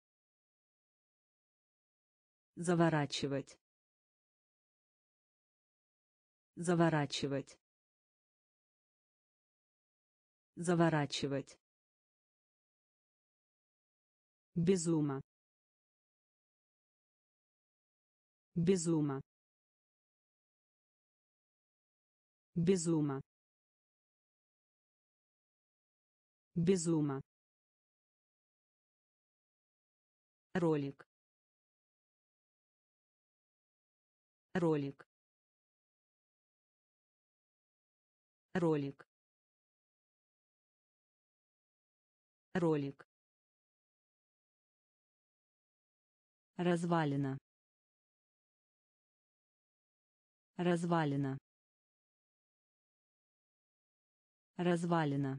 Speaker 1: Заворачивать. Заворачивать. Заворачивать. Безума. Безума. Безума. Безума. Ролик. Ролик. Ролик. Ролик. Развалина. Развалина. Развалина.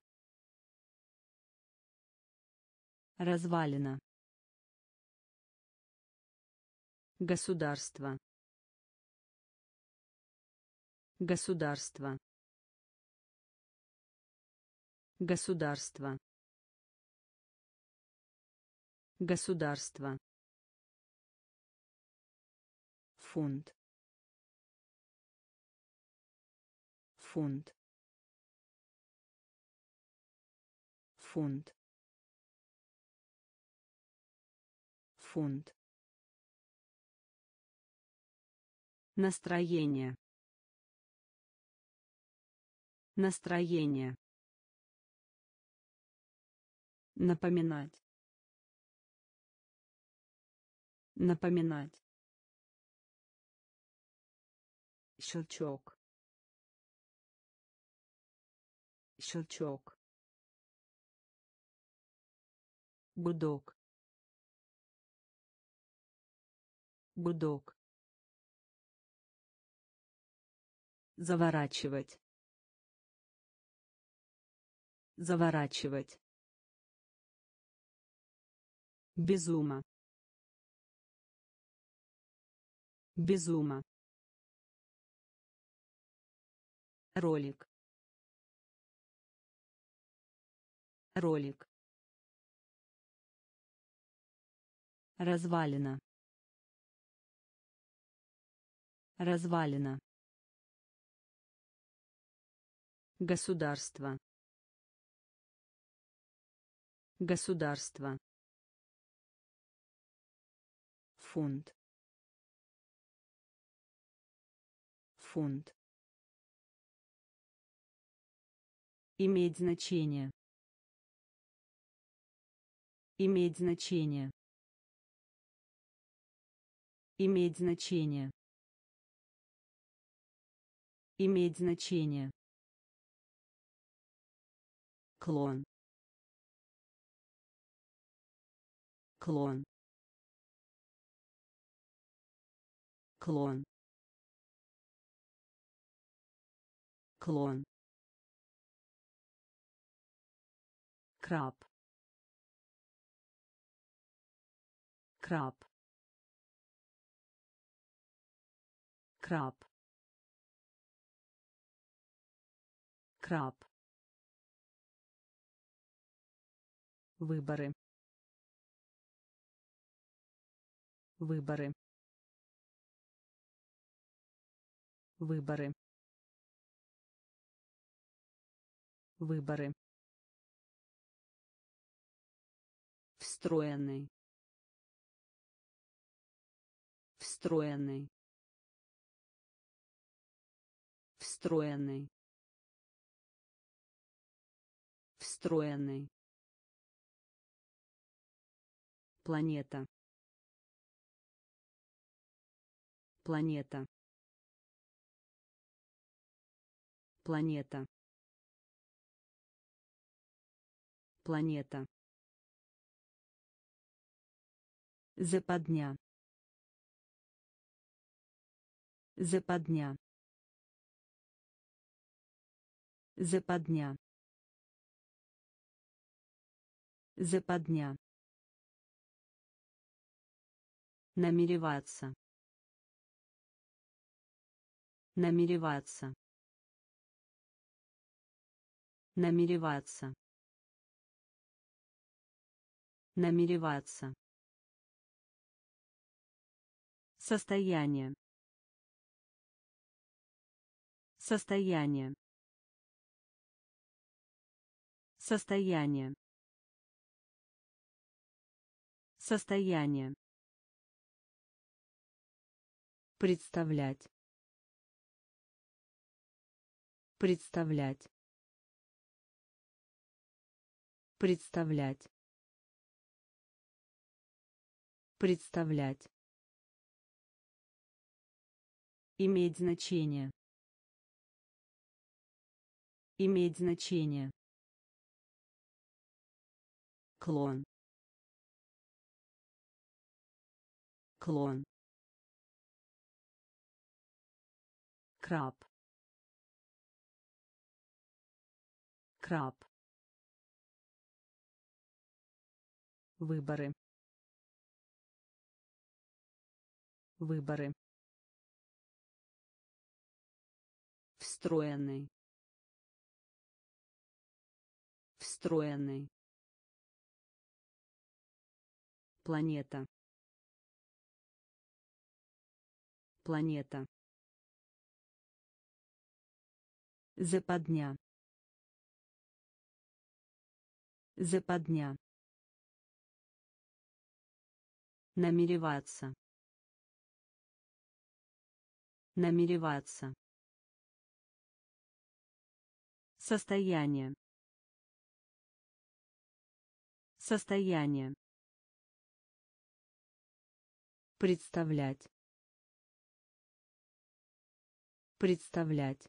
Speaker 1: Развалина. Государство. Государство. Государство. Государство. Фунт. Фунт. Фунт. Фунт. Настроение. Настроение. Напоминать. Напоминать. Щелчок. Щелчок. Гудок. Гудок. Заворачивать. Заворачивать. Безума. Безума. Ролик. Ролик. Развалина. Развалина. Государство. Государство. Фунт. Фунт. Иметь значение. Иметь значение. Иметь значение. Иметь значение. Клон. Клон. Клон. Клон. Краб. Краб. Краб. Краб. Выборы. Выборы. Выборы. Выборы. Встроенный. Встроенный. Встроенный. Встроенный. Планета. Планета. Планета. Планета. Западня. Западня. Западня. Западня. Намереваться. Намереваться. Намереваться. Намереваться. Состояние. Состояние. Состояние. Состояние. Представлять. Представлять. Представлять. Представлять. Иметь значение. Иметь значение. Клон. Клон. Краб. Краб. Выборы. Выборы. Встроенный. Встроенный. Планета. Планета. Западня. Западня. Намереваться. Намереваться. Состояние. Состояние. Представлять. Представлять.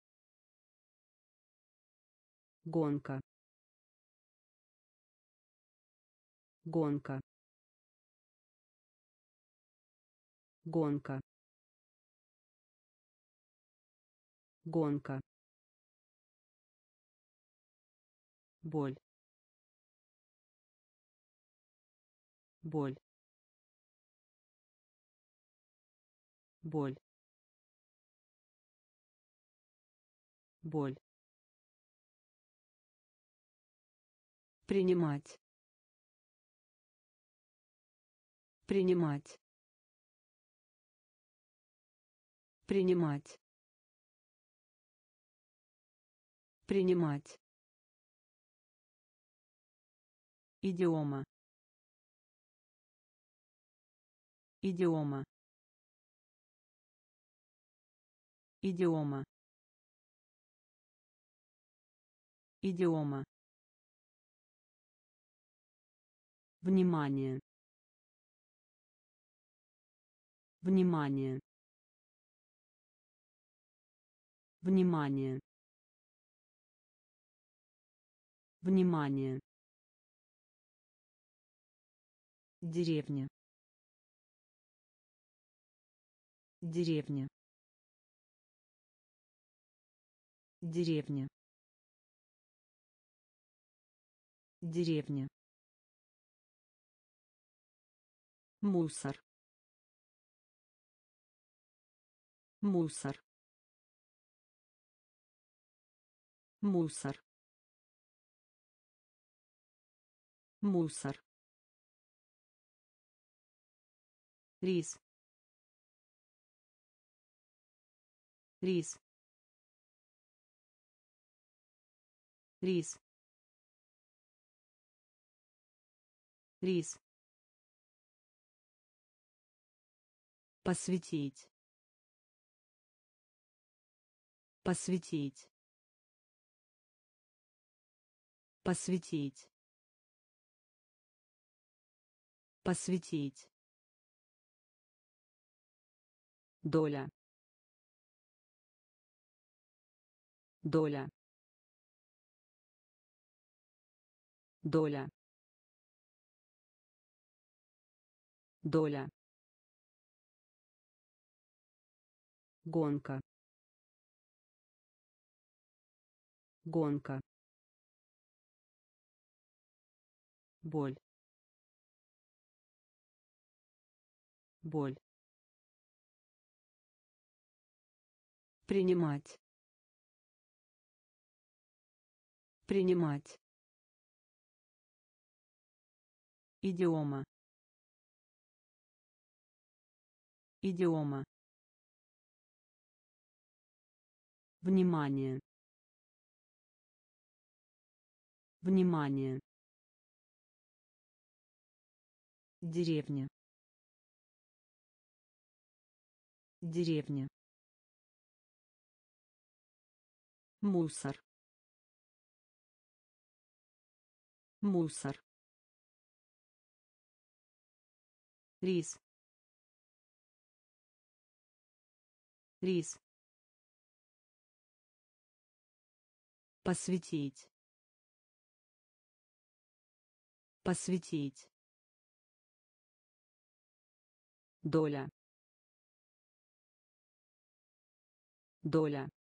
Speaker 1: Гонка. Гонка. Гонка. Гонка. Боль. Боль. Боль. Боль. Принимать. Принимать. Принимать. Принимать. Идиома. Идиома. Идиома. Идиома. Внимание. Внимание. Внимание. Внимание. Деревня. Деревня. Деревня. Деревня. Мусор. Мусор. Мусор. Мусор. Рис. Рис. рис, рис, посвятить, посвятить, посвятить, посвятить, доля, доля, доля, доля, гонка, гонка, боль, боль, принимать, принимать, идиома, идиома, внимание, внимание, деревня, деревня, мусор, мусор, рис, рис, посвятить, посвятить, доля, доля,